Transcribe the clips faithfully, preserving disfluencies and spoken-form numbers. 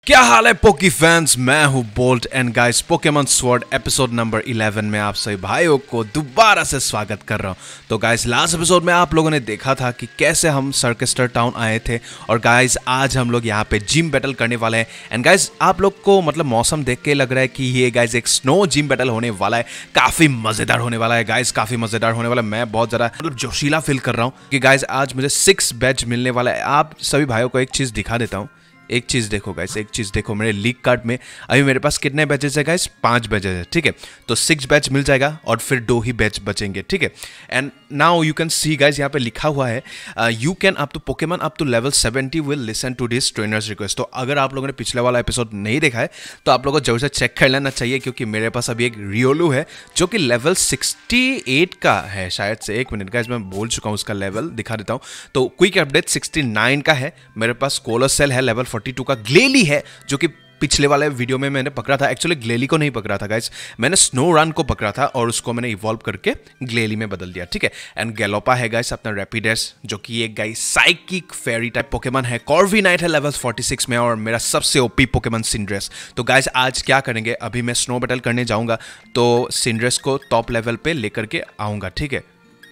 क्या हाल है poke fans, मैं हूं Bolt and guys Pokemon Sword episode number eleven में आप सभी भाइयों को दोबारा से स्वागत कर रहा हूं। तो गाइस लास्ट एपिसोड में आप लोगों ने देखा था कि कैसे हम सर्केस्टर टाउन आए थे और गाइस आज हम लोग यहां पे जिम बैटल करने वाले हैं। एंड गाइस आप लोग को मतलब मौसम देख के लग रहा है कि ये गाइस एक स्नो जिम बैटल होने वाला है, काफी मजेदार होने वाला है गाइस, काफी मजेदार होने वाला है। मैं बहुत ज्यादा मतलब जोशीला फील कर रहा हूँ कि गाइस आज मुझे सिक्स बैच मिलने वाला है। आप सभी भाइयों को एक चीज दिखा देता हूँ, एक चीज़ देखो गाइस, एक चीज़ देखो मेरे लीग कार्ड में अभी मेरे पास कितने बैचेस है गाइस, पांच बैचेस है, ठीक है। तो सिक्स बैच मिल जाएगा और फिर दो ही बैच बचेंगे, ठीक है। And now you can see guys यहाँ पे लिखा हुआ है you can up to Pokemon up to level seventy will listen to this trainer's request. तो अगर आप लोगों ने पिछले वाला एपिसोड नहीं देखा है तो आप लोगों को जरूर से चेक कर लेना चाहिए, क्योंकि मेरे पास अभी एक रियोलू है जो कि लेवल सिक्सटी एट का है शायद से। एक मिनट गाइस मैं बोल चुका हूँ उसका लेवल, दिखा देता हूँ। तो क्विक अपडेट सिक्सटी नाइन का है, मेरे पास कोलोसेल है लेवल फोर्टी टू का, ग्लेली है जो कि पिछले वाले वीडियो में मैंने पकड़ा था। एक्चुअली ग्लेली को नहीं पकड़ा था गाइस, मैंने स्नो रन को पकड़ा था और उसको मैंने इवॉल्व करके ग्लेली में बदल दिया, ठीक है। एंड गैलोपा है गाइस अपना रैपिडेस जो कि एक guys psychic fairy type Pokemon है। कॉर्विनाइट है लेवल फोर्टी सिक्स में और मेरा सबसे ओपी पोकेमॉन सिंड्रेस। तो गाइस आज क्या करेंगे, अभी मैं स्नो बैटल करने जाऊंगा तो सिंड्रेस को टॉप लेवल पे लेकर के आऊंगा, ठीक है।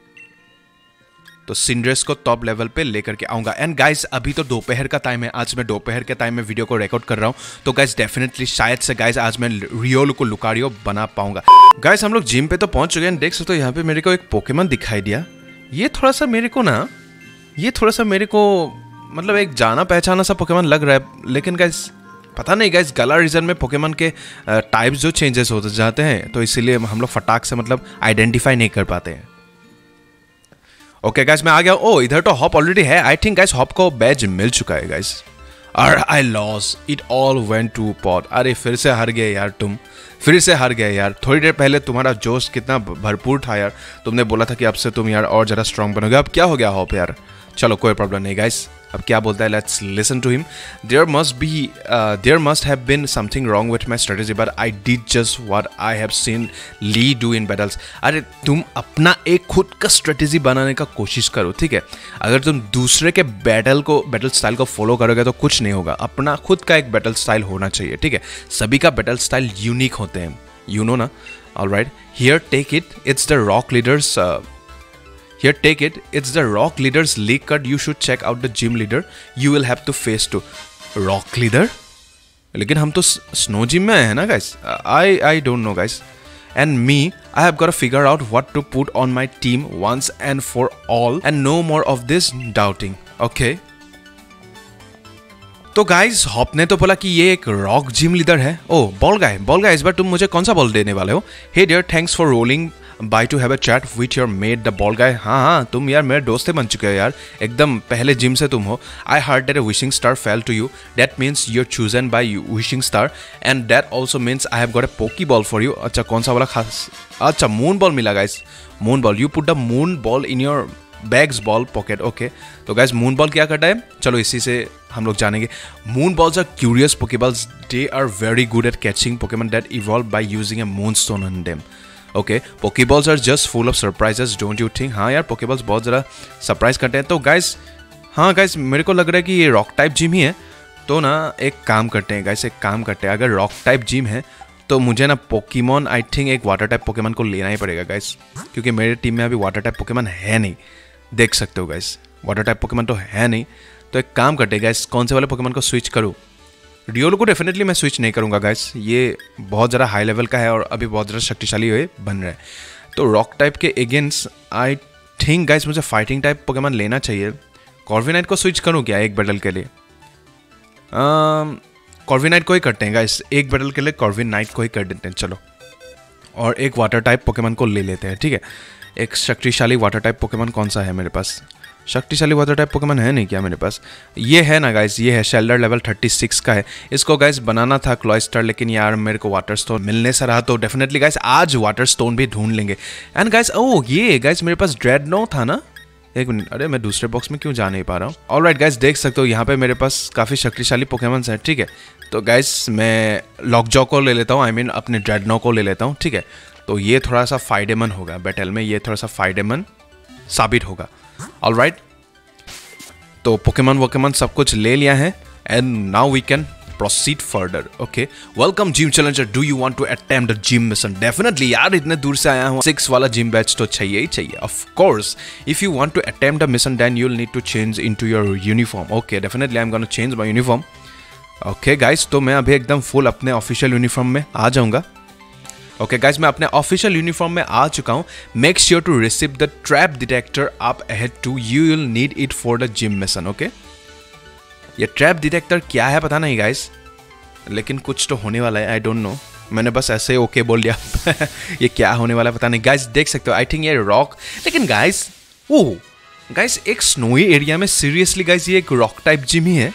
तो सिंड्रेस को टॉप लेवल पे लेकर के आऊंगा। एंड गाइस अभी तो दोपहर का टाइम है, आज मैं दोपहर के टाइम में वीडियो को रिकॉर्ड कर रहा हूं, तो गाइस डेफिनेटली शायद से गाइस आज मैं रियोलू को लुकारियो बना पाऊंगा। गाइस हम लोग जिम पे तो पहुंच चुके हैं, देख सकते हो यहाँ पे मेरे को एक पोकेमॉन दिखाई दिया। ये थोड़ा सा मेरे को ना ये थोड़ा सा मेरे को मतलब एक जाना पहचाना सा पोकेमॉन लग रहा है, लेकिन गाइस पता नहीं गाइस गला रीजन में पोकेमॉन के टाइप्स जो चेंजेस होते जाते हैं तो इसीलिए हम लोग फटाक से मतलब आइडेंटिफाई नहीं कर पाते हैं। ओके गाइस मैं आ गया। ओ इधर तो हॉप ऑलरेडी है। आई थिंक गाइस हॉप को बैज मिल चुका है गाइस। और I loss it all went to pot. अरे फिर से हार गए यार, तुम फिर से हार गए यार। थोड़ी देर पहले तुम्हारा जोश कितना भरपूर था यार, तुमने बोला था कि अब से तुम यार और ज़्यादा स्ट्रांग बनोगे। अब क्या हो गया हॉप यार, चलो कोई प्रॉब्लम नहीं गाइस। अब क्या बोलता है, let's listen to him. There must be there must have been something wrong with my strategy but I did just what I have seen Lee do in battles. अरे तुम अपना एक खुद का स्ट्रेटेजी बनाने का कोशिश करो, ठीक है। अगर तुम दूसरे के बैटल को बैटल स्टाइल को फॉलो करोगे तो कुछ नहीं होगा। अपना खुद का एक बैटल स्टाइल होना चाहिए, ठीक है। सभी का बैटल स्टाइल यूनिक होते हैं, यू नो ना। Alright here take it, it's the rock leaders Here, take it. It's the Rock Leader's league card. You should check out the gym leader. You will have to face to Rock Leader. लेकिन हम तो snow gym में हैं ना guys. I I don't know guys. And me, I have got to figure out what to put on my team once and for all, and no more of this doubting. Okay. तो guys Hop ने तो बोला कि ये एक rock gym leader है। ओ ball गाय ball गाय इस बार तुम मुझे कौन सा बॉल देने वाले हो? Hey dear thanks for rolling by to have a chat with your mate the ball guy. हाँ हाँ तुम यार मेरे दोस्त बन चुके हो यार, एकदम पहले जिम से तुम हो। I heard that a wishing star fell to you, that means you are chosen by wishing star and that also means I have got a Poke ball for you. अच्छा कौन सा वाला खास, अच्छा मून बॉल मिला guys, moon ball. You put the moon ball in your bag's ball pocket. Okay तो guys moon ball क्या करता है, चलो इसी से हम लोग जानेंगे। Moon balls are curious Pokeballs, they are very good at catching Pokemon that evolve by using a moon stone on them. Okay Pokeballs are just full of surprises, don't you think? हाँ यार Poké Balls बहुत ज़्यादा surprise करते हैं। तो guys हाँ guys मेरे को लग रहा है कि ये रॉक टाइप जिम ही है, तो ना एक काम करते हैं गाइस, एक काम करते हैं। अगर रॉक टाइप जिम है तो मुझे ना पोकेमॉन आई थिंक एक वाटर टाइप पोकेमॉन को लेना ही पड़ेगा गाइस, क्योंकि मेरे टीम में अभी वाटर टाइप पोकेमॉन है नहीं। देख सकते हो गाइस वाटर टाइप पोकेमॉन तो है नहीं, तो एक काम करते हैं गाइस, कौन से वाले पोकेमॉन को स्विच करूँ? रियोलू को डेफिनेटली मैं स्विच नहीं करूँगा गाइस, ये बहुत ज़्यादा हाई लेवल का है और अभी बहुत ज़्यादा शक्तिशाली हुए बन रहा है। तो रॉक टाइप के अगेंस्ट आई थिंक गाइस मुझे फाइटिंग टाइप पोकेमॉन लेना चाहिए। कॉर्विनाइट को स्विच करूँ क्या एक बैटल के लिए? कॉर्विनाइट को ही करते हैं गाइस, एक बैटल के लिए कॉर्विनाइट को ही कर देते हैं चलो, और एक वाटर टाइप पोकेमॉन को ले लेते हैं, ठीक है। एक शक्तिशाली वाटर टाइप पोकेमॉन कौन सा है मेरे पास? शक्तिशाली वाटर टाइप पोकेमॉन है नहीं क्या मेरे पास? ये है ना गाइस, ये है शेल्डर लेवल थर्टी सिक्स का है। इसको गाइस बनाना था क्लॉयस्टर, लेकिन यार मेरे को वाटर स्टोन मिलने से रहा, तो डेफिनेटली गाइस आज वाटर स्टोन भी ढूंढ लेंगे। एंड गाइस ओ ये गाइस मेरे पास ड्रेडनो था ना, एक मिनट, अरे मैं दूसरे बॉक्स में क्यों जा नहीं पा रहा हूँ? ऑलराइट गाइस देख सकते हो यहाँ पे मेरे पास काफ़ी शक्तिशाली पोकेमॉन्स हैं, ठीक है। तो गाइस मैं लॉकजॉ को ले लेता हूँ, आई मीन अपने ड्रेडनो को ले लेता हूँ, ठीक है। तो ये थोड़ा सा फायदेमंद होगा बैटल में, ये थोड़ा सा फायदेमंद साबित होगा। ऑलराइट तो पोकेमॉन वोकेमॉन सब कुछ ले लिया है and now we can proceed further. Okay, welcome gym challenger. Do you want to attempt the gym mission? Definitely यार, इतने दूर से आया हूँ, सिक्स वाला gym badge तो चाहिए ही चाहिए. Of course, if you want to attempt the mission, then you'll need to change into your uniform. Okay, definitely I'm gonna change my uniform. Okay guys, तो मैं अभी एकदम full अपने official uniform में आ जाऊँगा. ओके गाइज, मैं अपने official uniform में आ चुका हूँ. Make sure to receive the trap detector up ahead too, you will need it for the gym mission. Okay, ये ट्रैप डिटेक्टर क्या है पता नहीं गाइज, लेकिन कुछ तो होने वाला है. आई डोंट नो, मैंने बस ऐसे ओके बोल दिया. ये क्या होने वाला है पता नहीं गाइज. देख सकते हो, आई थिंक ये रॉक, लेकिन गाइज वो गाइज एक स्नोई एरिया में सीरियसली गाइज ये एक रॉक टाइप जिम ही है.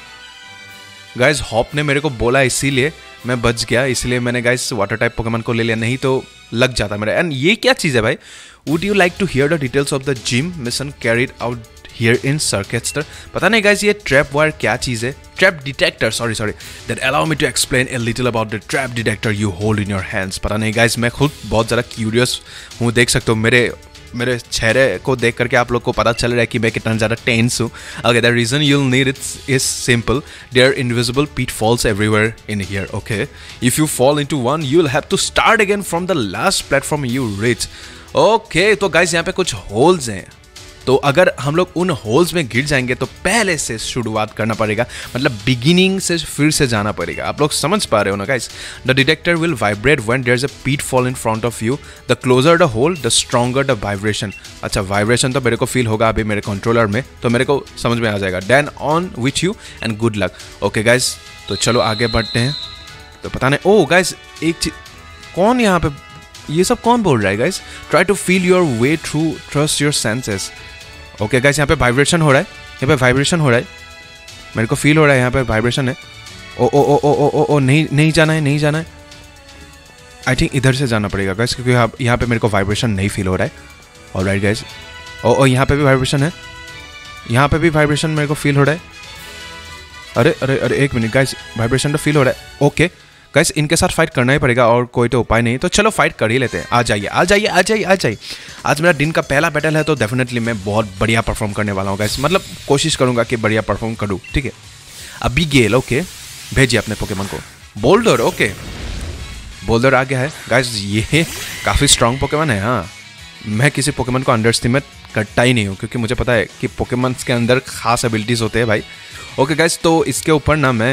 गाइज हॉप ने मेरे को बोला, इसीलिए मैं बच गया, इसलिए मैंने गाइस वाटर टाइप पोकेमॉन को ले लिया, नहीं तो लग जाता मेरा. एंड ये क्या चीज़ है भाई? Would you like to hear the details of the gym mission carried out here in Circhester? पता नहीं गाइस ये ट्रैप वायर क्या चीज़ है. Trap detector, sorry sorry that allow me to explain a little about the trap detector you hold in your hands. पता नहीं guys, मैं खुद बहुत ज़्यादा क्यूरियस हूँ. देख सकते हो मेरे मेरे चेहरे को देख करके आप लोग को पता चल रहा है कि मैं कितना ज़्यादा टेंस हूँ. Okay, the reason you'll need it's is simple. There are invisible pitfalls everywhere in here. Okay, if you fall into one you will have to start again from the last platform you reach. Okay, तो guys यहाँ पे कुछ holes हैं, तो अगर हम लोग उन होल्स में गिर जाएंगे तो पहले से शुरुआत करना पड़ेगा, मतलब बिगिनिंग से फिर से जाना पड़ेगा. आप लोग समझ पा रहे हो ना guys? The detector will vibrate when there is a pitfall in front of you. The closer the hole the stronger the vibration. अच्छा, वाइब्रेशन तो मेरे को फील होगा अभी मेरे कंट्रोलर में, तो मेरे को समझ में आ जाएगा. Then on with you and good luck. Okay guys, तो चलो आगे बढ़ते हैं. तो पता नहीं, ओ गाइस एक चीज, कौन यहाँ पे ये सब कौन बोल रहा है guys? Try to feel your way through, trust your senses. Okay guys, यहाँ पे वाइब्रेशन हो रहा है, यहाँ पे वाइब्रेशन हो रहा है, मेरे को फील हो रहा है यहाँ पे वाइब्रेशन है. ओ oh oh oh oh oh ओ नहीं नहीं जाना है, नहीं जाना है. आई थिंक इधर से जाना पड़ेगा गाइस, क्योंकि यहाँ यहाँ पे मेरे को वाइब्रेशन नहीं फील हो रहा है. ऑलराइट गाइस, ओ ओ यहाँ पे भी वाइब्रेशन है, यहाँ पे भी वाइब्रेशन मेरे को फील हो रहा है. अरे अरे अरे एक मिनट गाइस, वाइब्रेशन तो फील हो रहा है. ओके गाइस, इनके साथ फाइट करना ही पड़ेगा और कोई तो उपाय नहीं, तो चलो फाइट कर ही लेते हैं. आ जाइए आ जाइए आ जाइए आ जाइए. आज मेरा दिन का पहला बैटल है, तो डेफिनेटली मैं बहुत बढ़िया परफॉर्म करने वाला हूँ गाइस. मतलब कोशिश करूँगा कि बढ़िया परफॉर्म करूँ. ठीक है, अभी गेल. ओके, भेजिए अपने पोकेमॉन को. बोल्डर, ओके बोल्डर आ गया है गाइस. ये काफ़ी स्ट्रॉन्ग पोकेमॉन है. हाँ, मैं किसी पोकेमॉन को अंडर एस्टिमेट करता ही नहीं हूँ, क्योंकि मुझे पता है कि पोकेमॉन्स के अंदर खास एबिलिटीज़ होते हैं भाई. ओके गाइस, तो इसके ऊपर ना मैं,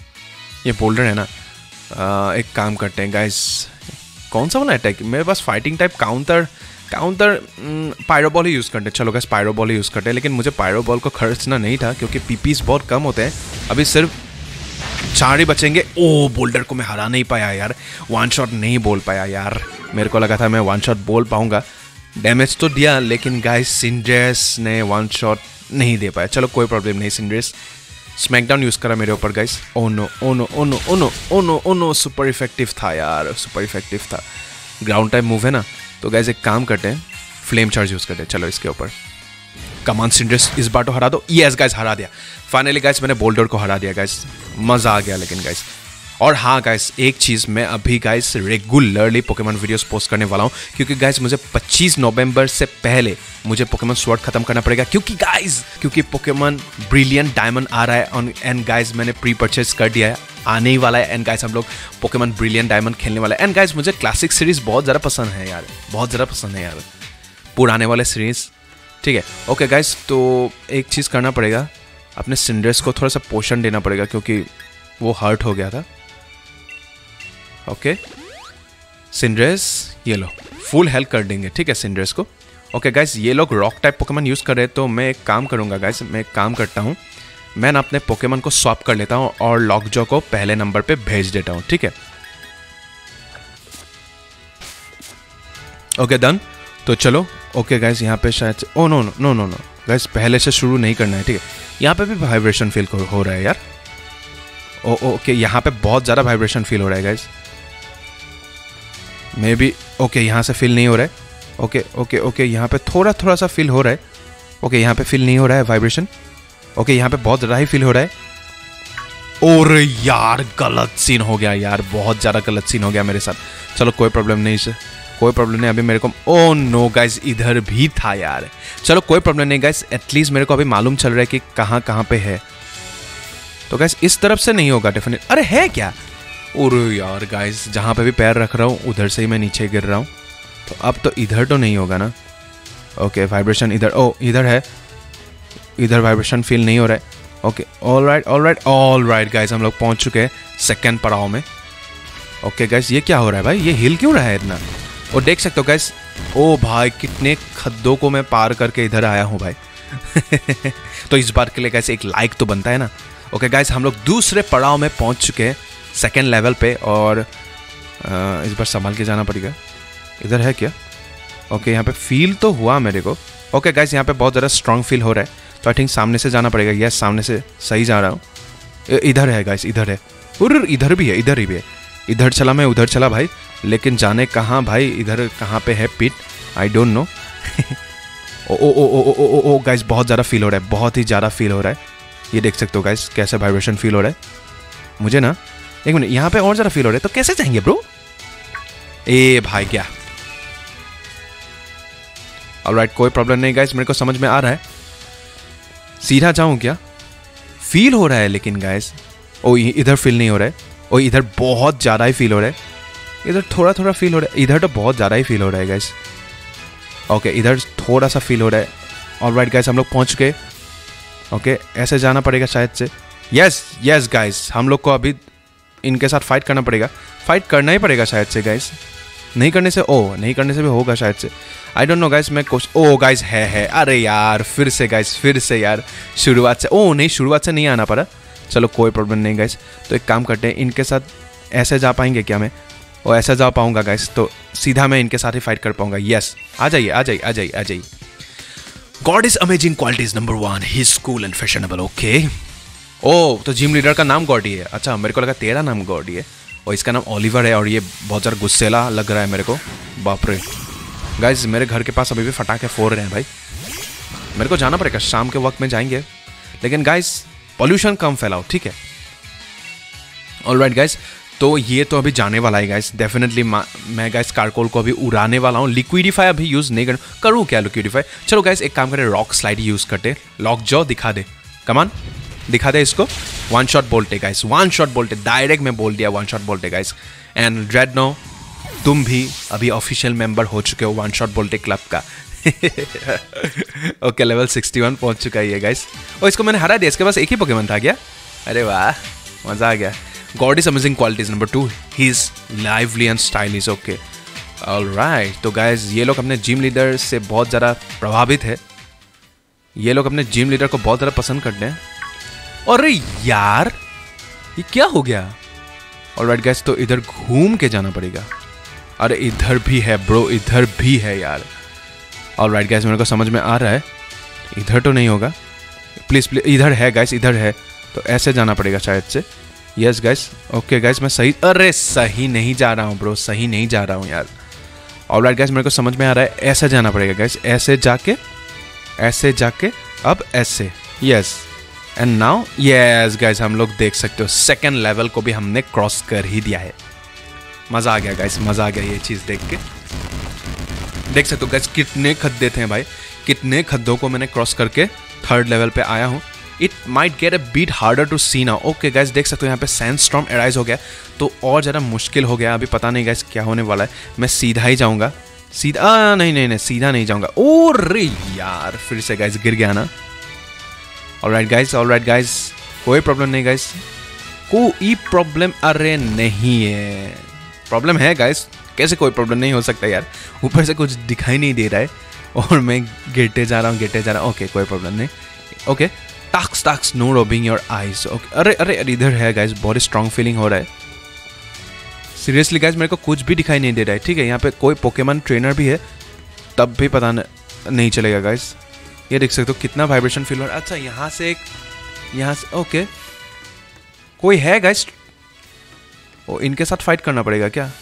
ये बोल्डर है ना, Uh, एक काम करते हैं गाइस. कौन सा वाला अटैक मेरे पास? Fighting type counter counter Pyroball ही यूज़ करते हैं. चलो गाइस, पायरोबॉल ही यूज़ करते हैं, लेकिन मुझे पायरोबॉल को खर्चना नहीं था क्योंकि पीपीस बहुत कम होते हैं. अभी सिर्फ चार ही बचेंगे. ओ, बोल्डर को मैं हरा नहीं पाया यार, वन शॉट नहीं बोल पाया यार. मेरे को लगा था मैं वन शॉट बोल पाऊँगा. डैमेज तो दिया, लेकिन गाइस सिंड्रेस ने वन शॉट नहीं दे पाया. चलो कोई प्रॉब्लम नहीं. सिंड्रेस स्मैकडाउन यूज़ करा मेरे ऊपर guys. Oh no oh no oh no oh no oh no oh no super effective था यार, सुपर इफेक्टिव था. ग्राउंड टाइप मूव है ना, तो गाइस एक काम करते हैं, फ्लेम चार्ज यूज़ करते हैं. चलो इसके ऊपर कमांड. सिंड्रेस इस बार तो हरा दो. यस गाइस, हरा दिया फाइनली गाइस. मैंने बोल्डर को हरा दिया गाइस, मज़ा आ गया. लेकिन गाइस, और हाँ गाइस, एक चीज़, मैं अभी guys regularly Pokemon videos post करने वाला हूँ, क्योंकि गाइस मुझे पच्चीस नवंबर से पहले मुझे पोकेमॉन स्वॉर्ड खत्म करना पड़ेगा. क्योंकि गाइस क्योंकि पोकेमॉन ब्रिलियंट डायमंड आ रहा है, एंड गाइस मैंने प्री परचेज कर दिया है, आने ही वाला है. एंड गाइस हम लोग पोकेमॉन ब्रिलियंट डायमंड खेलने वाला है. एंड गाइस मुझे क्लासिक सीरीज़ बहुत ज़्यादा पसंद है यार, बहुत ज़्यादा पसंद है यार, पुराने वाले सीरीज़. ठीक है, ओके गाइस, तो एक चीज़ करना पड़ेगा, अपने सिंड्रेस को थोड़ा सा पोषण देना पड़ेगा, क्योंकि वो हर्ट हो गया था. ओके सिंड्रेस, ये लो फुल हेल्प कर देंगे. ठीक है सिंड्रेस को. ओके गाइस, ये लोग रॉक टाइप पोकेमॉन यूज़ कर रहे हैं, तो मैं एक काम करूँगा गाइस, मैं एक काम करता हूँ, मैं ना अपने पोकेमॉन को स्वैप कर लेता हूँ और लॉकजॉ को पहले नंबर पे भेज देता हूँ. ठीक है, ओके डन. तो चलो. ओके गाइस, यहाँ पे शायद, oh no no no no no guys, पहले से शुरू नहीं करना है. ठीक है, यहाँ पे भी वाइब्रेशन फील हो रहा है यार. ओ ओके, यहाँ पे बहुत ज़्यादा वाइब्रेशन फील हो रहा है गाइस. मे बी ओके, यहाँ से फील नहीं हो रहा है. ओके ओके ओके, यहाँ पे थोड़ा थोड़ा सा फील हो रहा है. ओके, यहाँ पे फील नहीं हो रहा है वाइब्रेशन. ओके, यहाँ पे बहुत ज़्यादा ही फील हो रहा है. और यार गलत सीन हो गया यार, बहुत ज़्यादा गलत सीन हो गया मेरे साथ. चलो कोई प्रॉब्लम नहीं, से कोई प्रॉब्लम नहीं. अभी मेरे को, ओ नो गाइस, इधर भी था यार. चलो कोई प्रॉब्लम नहीं गाइस, एटलीस्ट मेरे को अभी मालूम चल रहा है कि कहाँ कहाँ पे है. तो गाइस इस तरफ से नहीं होगा डेफिनेट। अरे है क्या? और यार गाइस जहाँ पे भी पैर रख रहा हूँ उधर से ही मैं नीचे गिर रहा हूँ। तो अब तो इधर तो नहीं होगा ना। ओके वाइब्रेशन इधर, ओ इधर है, इधर वाइब्रेशन फील नहीं हो रहा है। Okay all right all right all right guys, हम लोग पहुँच चुके हैं सेकेंड पड़ाव में। ओके गाइस ये क्या हो रहा है भाई, ये हिल क्यों रहा है इतना? और देख सकते हो गाइस, ओ भाई कितने खड्डों को मैं पार करके इधर आया हूँ भाई। तो इस बार के लिए गाइस एक लाइक तो बनता है ना। ओके गाइस हम लोग दूसरे पड़ाव में पहुंच चुके हैं सेकेंड लेवल पे, और आ, इस बार संभाल के जाना पड़ेगा। इधर है क्या? ओके यहाँ पे फील तो हुआ मेरे को। ओके गाइस यहाँ पे बहुत ज़्यादा स्ट्रांग फील हो रहा है, तो आई थिंक सामने से जाना पड़ेगा। यस सामने से सही जा रहा हूँ। इधर है गाइस, इधर है, और इधर भी है, इधर ही भी है। इधर चला मैं, उधर चला भाई, लेकिन जाने कहाँ भाई, इधर कहाँ पे है pit, I don't know. Oh oh oh oh oh oh oh guys बहुत ज़्यादा फील हो रहा है, बहुत ही ज़्यादा फील हो रहा है। ये देख सकते हो गाइस कैसे वाइब्रेशन फील हो रहा है मुझे ना। एक मिनट, यहाँ पे और ज़्यादा फील हो रहा है, तो कैसे जाएंगे ब्रो? ए भाई क्या, ऑलराइट कोई प्रॉब्लम नहीं गाइस, मेरे को समझ में आ रहा है। सीधा जाऊँ क्या? फील हो रहा है लेकिन गाइस, ओ इधर फील नहीं हो रहा है, ओ इधर बहुत ज़्यादा ही फील हो रहा है, इधर थोड़ा थोड़ा फील हो रहा है, इधर तो बहुत ज़्यादा ही फील हो रहा है गाइस। ओके इधर थोड़ा सा फील हो रहा है। ऑलराइट गाइस हम लोग पहुँच गए। ओके ऐसे जाना पड़ेगा शायद से। यस यस गाइस हम लोग को अभी इनके साथ फाइट करना पड़ेगा, फाइट करना ही पड़ेगा शायद से गाइस। नहीं करने से, ओ नहीं करने से भी होगा शायद से, आई डोंट नो गाइस। मैं कुछ, ओ गाइस है है अरे यार फिर से गाइस, फिर से यार शुरुआत से, ओ नहीं शुरुआत से नहीं आना पड़ा। चलो कोई प्रॉब्लम नहीं गाइस, तो एक काम करते हैं, इनके साथ ऐसे जा पाएंगे क्या मैं? ओ ऐसा जा पाऊंगा गाइस, तो सीधा मैं इनके साथ ही फाइट कर पाऊंगा। यस आ जाइए आ जाइए आ जाइए आ जाइए। Gordie's amazing qualities number one, he is cool and fashionable. Okay oh तो जिम लीडर का नाम गॉडी है, अच्छा मेरे को लगा तेरा नाम गॉडी है, और इसका नाम ओलिवर है, और ये बहुत ज़्यादा गुस्सेला लग रहा है मेरे को। बाप रे गाइस मेरे घर के पास अभी भी फटाके फोड़ रहे हैं भाई, मेरे को जाना पड़ेगा, शाम के वक्त में जाएंगे। लेकिन गाइस पॉल्यूशन कम फैलाओ, ठीक है? ऑलराइट गाइस तो ये तो अभी जाने वाला है गाइस, डेफिनेटली मैं गाइस कारकोल को अभी उड़ाने वाला हूँ। लिक्विडिफाई अभी यूज़ नहीं करूँ, करूँ क्या लिक्विडिफाई? चलो गाइस एक काम करें, रॉक स्लाइड यूज़ करते। लॉक जॉ दिखा दे, कमान दिखा दे इसको। वन शॉट बोलते गाइस, वन शॉट बोलते, डायरेक्ट मैं बोल दिया वन शॉट बोलते गाइस। एंड ड्रेडनो तुम भी अभी ऑफिशियल मेंबर हो चुके हो वन शॉट बोलते क्लब का। ओके लेवल सिक्सटी वन पहुंच चुका है ये गाइस, और इसको मैंने हरा दिया, इसके पास एक ही पोकेमॉन था क्या? अरे वाह मजा आ गया। Gordie's amazing qualities number two, he is lively and stylish. Okay alright तो गाइस ये लोग अपने जिम लीडर से बहुत ज़्यादा प्रभावित है, ये लोग अपने जिम लीडर को बहुत ज़्यादा पसंद करते हैं। अरे यार ये क्या हो गया? ऑलराइट गाइस तो इधर घूम के जाना पड़ेगा। अरे इधर भी है ब्रो, इधर भी है यार। ऑलराइट गाइस मेरे को समझ में आ रहा है, इधर तो नहीं होगा, प्लीज़ प्लीज इधर है गाइस, इधर है, तो ऐसे जाना पड़ेगा शायद से। यस गाइस ओके गाइस मैं सही, अरे सही नहीं जा रहा हूँ ब्रो, सही नहीं जा रहा हूँ यार। ऑलराइट गाइस मेरे को समझ में आ रहा है, ऐसे जाना पड़ेगा गाइस, ऐसे जाके ऐसे जाके अब ऐसे। Yes and now yes guys हम लोग देख सकते हो सेकेंड लेवल को भी हमने क्रॉस कर ही दिया है। मज़ा आ गया गाइस, मज़ा आ गया ये चीज़ देख के। देख सकते हो गाइस कितने खड्डे थे भाई, कितने खड्डों को मैंने क्रॉस करके थर्ड लेवल पे आया हूँ। It might get a bit harder to see now. Okay guys देख सकते हो यहाँ पे सैंडस्टॉर्म अराइज हो गया, तो और ज़्यादा मुश्किल हो गया। अभी पता नहीं गाइस क्या होने वाला है, मैं सीधा ही जाऊँगा, सीधा आ, नहीं नहीं नहीं सीधा नहीं जाऊँगा। ओ रे यार फिर से गाइस गिर गया ना। ऑलराइट गाइस ऑलराइट गाइस कोई प्रॉब्लम नहीं गाइस, कोई प्रॉब्लम अरे नहीं है, प्रॉब्लम है गाइस, कैसे कोई प्रॉब्लम नहीं हो सकता यार। ऊपर से कुछ दिखाई नहीं दे रहा है और मैं गिरते जा रहा हूँ गिरते जा रहा हूँ। ओके कोई प्रॉब्लम नहीं। Okay tacks tacks no robbing your eyes. Okay अरे अरे अरे इधर है गाइस, बहुत स्ट्रॉन्ग फीलिंग हो रहा है सीरियसली गाइस, मेरे को कुछ भी दिखाई नहीं दे रहा है। ठीक है यहाँ पे कोई पोकेमॉन ट्रेनर भी है तब भी पता नहीं चलेगा गाइस। ये देख सकते हो कितना वाइब्रेशन फील हो रहा है। अच्छा यहाँ से एक, यहाँ से ओके कोई है गाइस, ओ इनके साथ फाइट करना पड़ेगा क्या?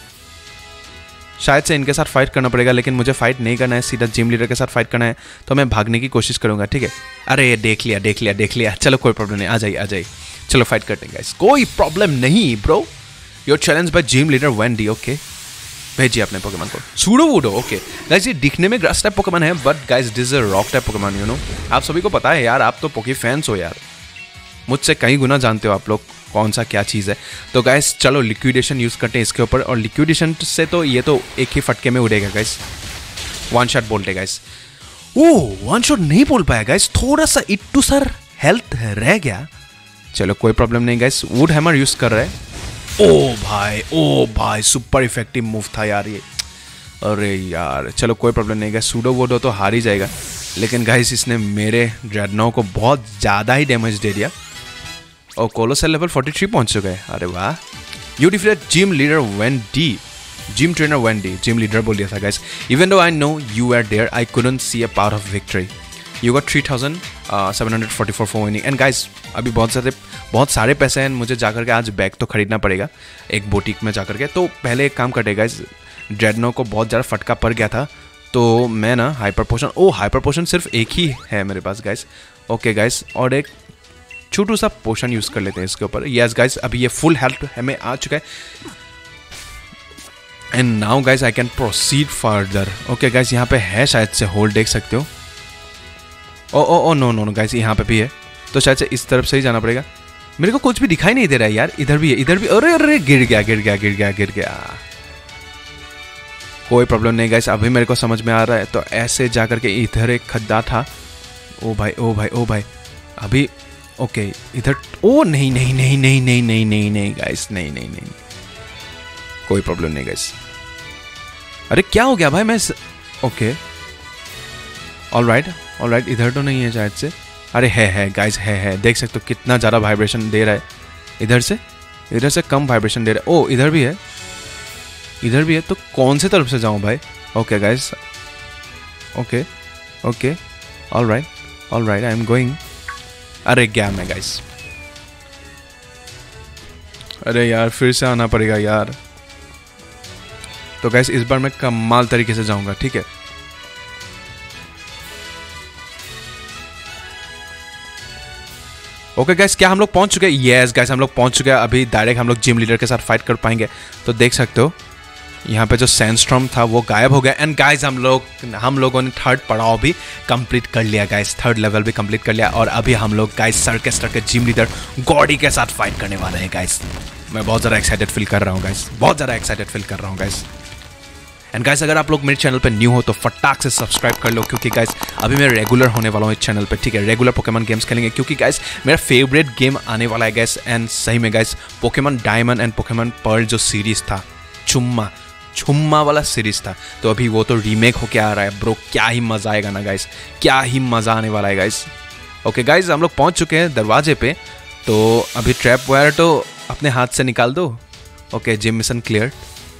शायद से इनके साथ फाइट करना पड़ेगा, लेकिन मुझे फाइट नहीं करना है, सीधा जिम लीडर के साथ फाइट करना है, तो मैं भागने की कोशिश करूंगा। ठीक है अरे देख लिया देख लिया देख लिया, चलो कोई प्रॉब्लम नहीं, आ जाइए आ जाइए, चलो फाइट करते हैं गाइस, कोई प्रॉब्लम नहीं bro. Your challenge by gym leader Wendy. Okay भेजिए अपने पोकेमॉन को। सूडोवूडो ओके गाइस ये दिखने में ग्रास टाइप पोकेमॉन है, but guys this is a rock type Pokemon, you know. आप सभी को पता है यार, आप तो पोके फैंस हो यार। मुझसे कई गुना जानते हो आप लोग कौन सा क्या चीज़ है। तो गाइस चलो लिक्विडेशन यूज़ करते हैं इसके ऊपर, और लिक्विडेशन से तो ये तो एक ही फटके में उड़ेगा गाइस। वन शॉट बोलते गाइस। ओह वन शॉट नहीं बोल पाया गाइस, थोड़ा सा इट्टू सर हेल्थ रह गया। चलो कोई प्रॉब्लम नहीं गाइस, वुड हैमर यूज़ कर रहा है। ओ भाई ओ भाई सुपर इफेक्टिव मूव था यार ये। अरे यार चलो कोई प्रॉब्लम नहीं गाइस, सूडो वोडो तो हार ही जाएगा, लेकिन गाइस इसने मेरे ड्रेडनॉ को बहुत ज़्यादा ही डैमेज दे दिया। और कोलोसेल लेवल तैंतालीस पहुंच चुका है। अरे वाह। You defeated gym leader Wendy, gym trainer Wendy, gym leader बोल दिया था guys. Even though I know you are there I couldn't see a part of victory. You got three thousand seven hundred forty four for winning. And guys अभी बहुत सारे बहुत सारे पैसे हैं, मुझे जाकर के आज बैग तो खरीदना पड़ेगा एक बुटीक में जाकर के। तो पहले एक काम करते गाइस, ड्रेडनॉ को बहुत ज़्यादा फटका पड़ गया था, तो मैं ना हाइपर पोशन, ओ हाइपर पोशन सिर्फ एक ही है मेरे पास गाइस। ओके गाइस, और एक छोटू सा पोशन यूज़ कर लेते हैं इसके ऊपर। यस गाइस अभी ये फुल हेल्थ हमें आ चुका है। And now guys I can proceed further. Okay guys यहाँ पे है शायद से होल्ड, देख सकते हो। Oh oh oh no no no guys यहाँ पे भी है, तो शायद से इस तरफ से ही जाना पड़ेगा। मेरे को कुछ भी दिखाई नहीं दे रहा है यार। इधर भी है, इधर भी। अरे अरे गिर गया गिर गया गिर गया गिर गया। कोई प्रॉब्लम नहीं गाइस, अभी मेरे को समझ में आ रहा है। तो ऐसे जा करके इधर एक खड्डा था। ओ भाई ओ भाई ओ भाई अभी ओके इधर। ओ नहीं नहीं नहीं नहीं नहीं नहीं नहीं नहीं गाइस नहीं नहीं नहीं कोई प्रॉब्लम नहीं गाइस। अरे क्या हो गया भाई मैं ओके ऑलराइट ऑलराइट इधर तो नहीं है शायद से। अरे है है गाइस है है देख सकते हो कितना ज़्यादा वाइब्रेशन दे रहा है। इधर से इधर से कम वाइब्रेशन दे रहा है। ओ इधर भी है इधर भी है। तो कौन से तरफ से जाऊं भाई? Okay guys okay okay alright alright I am going. अरे गया मैं गाइस। अरे यार फिर से आना पड़ेगा यार। तो गाइस इस बार मैं कमाल तरीके से जाऊंगा, ठीक है। ओके गाइस क्या हम लोग पहुंच चुके हैं? यस गाइस हम लोग पहुंच चुके हैं। अभी डायरेक्ट हम लोग जिम लीडर के साथ फाइट कर पाएंगे। तो देख सकते हो यहाँ पे जो सैंडस्टॉर्म था वो गायब हो गया। एंड गाइस हम लोग हम लोगों ने थर्ड पड़ाव भी कंप्लीट कर लिया गाइस, थर्ड लेवल भी कंप्लीट कर लिया। और अभी हम लोग गाइस सर्कस के जिम लीडर गॉडी के साथ फाइट करने वाले हैं गाइस। मैं बहुत ज़्यादा एक्साइटेड फील कर रहा हूँ गाइस, बहुत ज़्यादा एक्साइटेड फील कर रहा हूँ गाइस। एंड गाइस अगर आप लोग मेरे चैनल पे न्यू हो तो फटाक से सब्सक्राइब कर लो, क्योंकि गाइस अभी मैं रेगुलर होने वाला हूँ इस चैनल पे, ठीक है। रेगुलर पोकेमॉन गेम्स खेलेंगे, क्योंकि गाइस मेरा फेवरेट गेम आने वाला है गाइस। एंड सही में guys Pokemon Diamond and Pokemon Pearl जो सीरीज था, छुम्मा छुम्मा वाला सीरीज था, तो अभी वो तो रीमेक होके आ रहा है ब्रो। क्या ही मज़ा आएगा ना गाइस, क्या ही मज़ा आने वाला है गाइस। ओके गाइस हम लोग पहुँच चुके हैं दरवाजे पे। तो अभी ट्रैप वायर तो अपने हाथ से निकाल दो। Okay gym mission clear.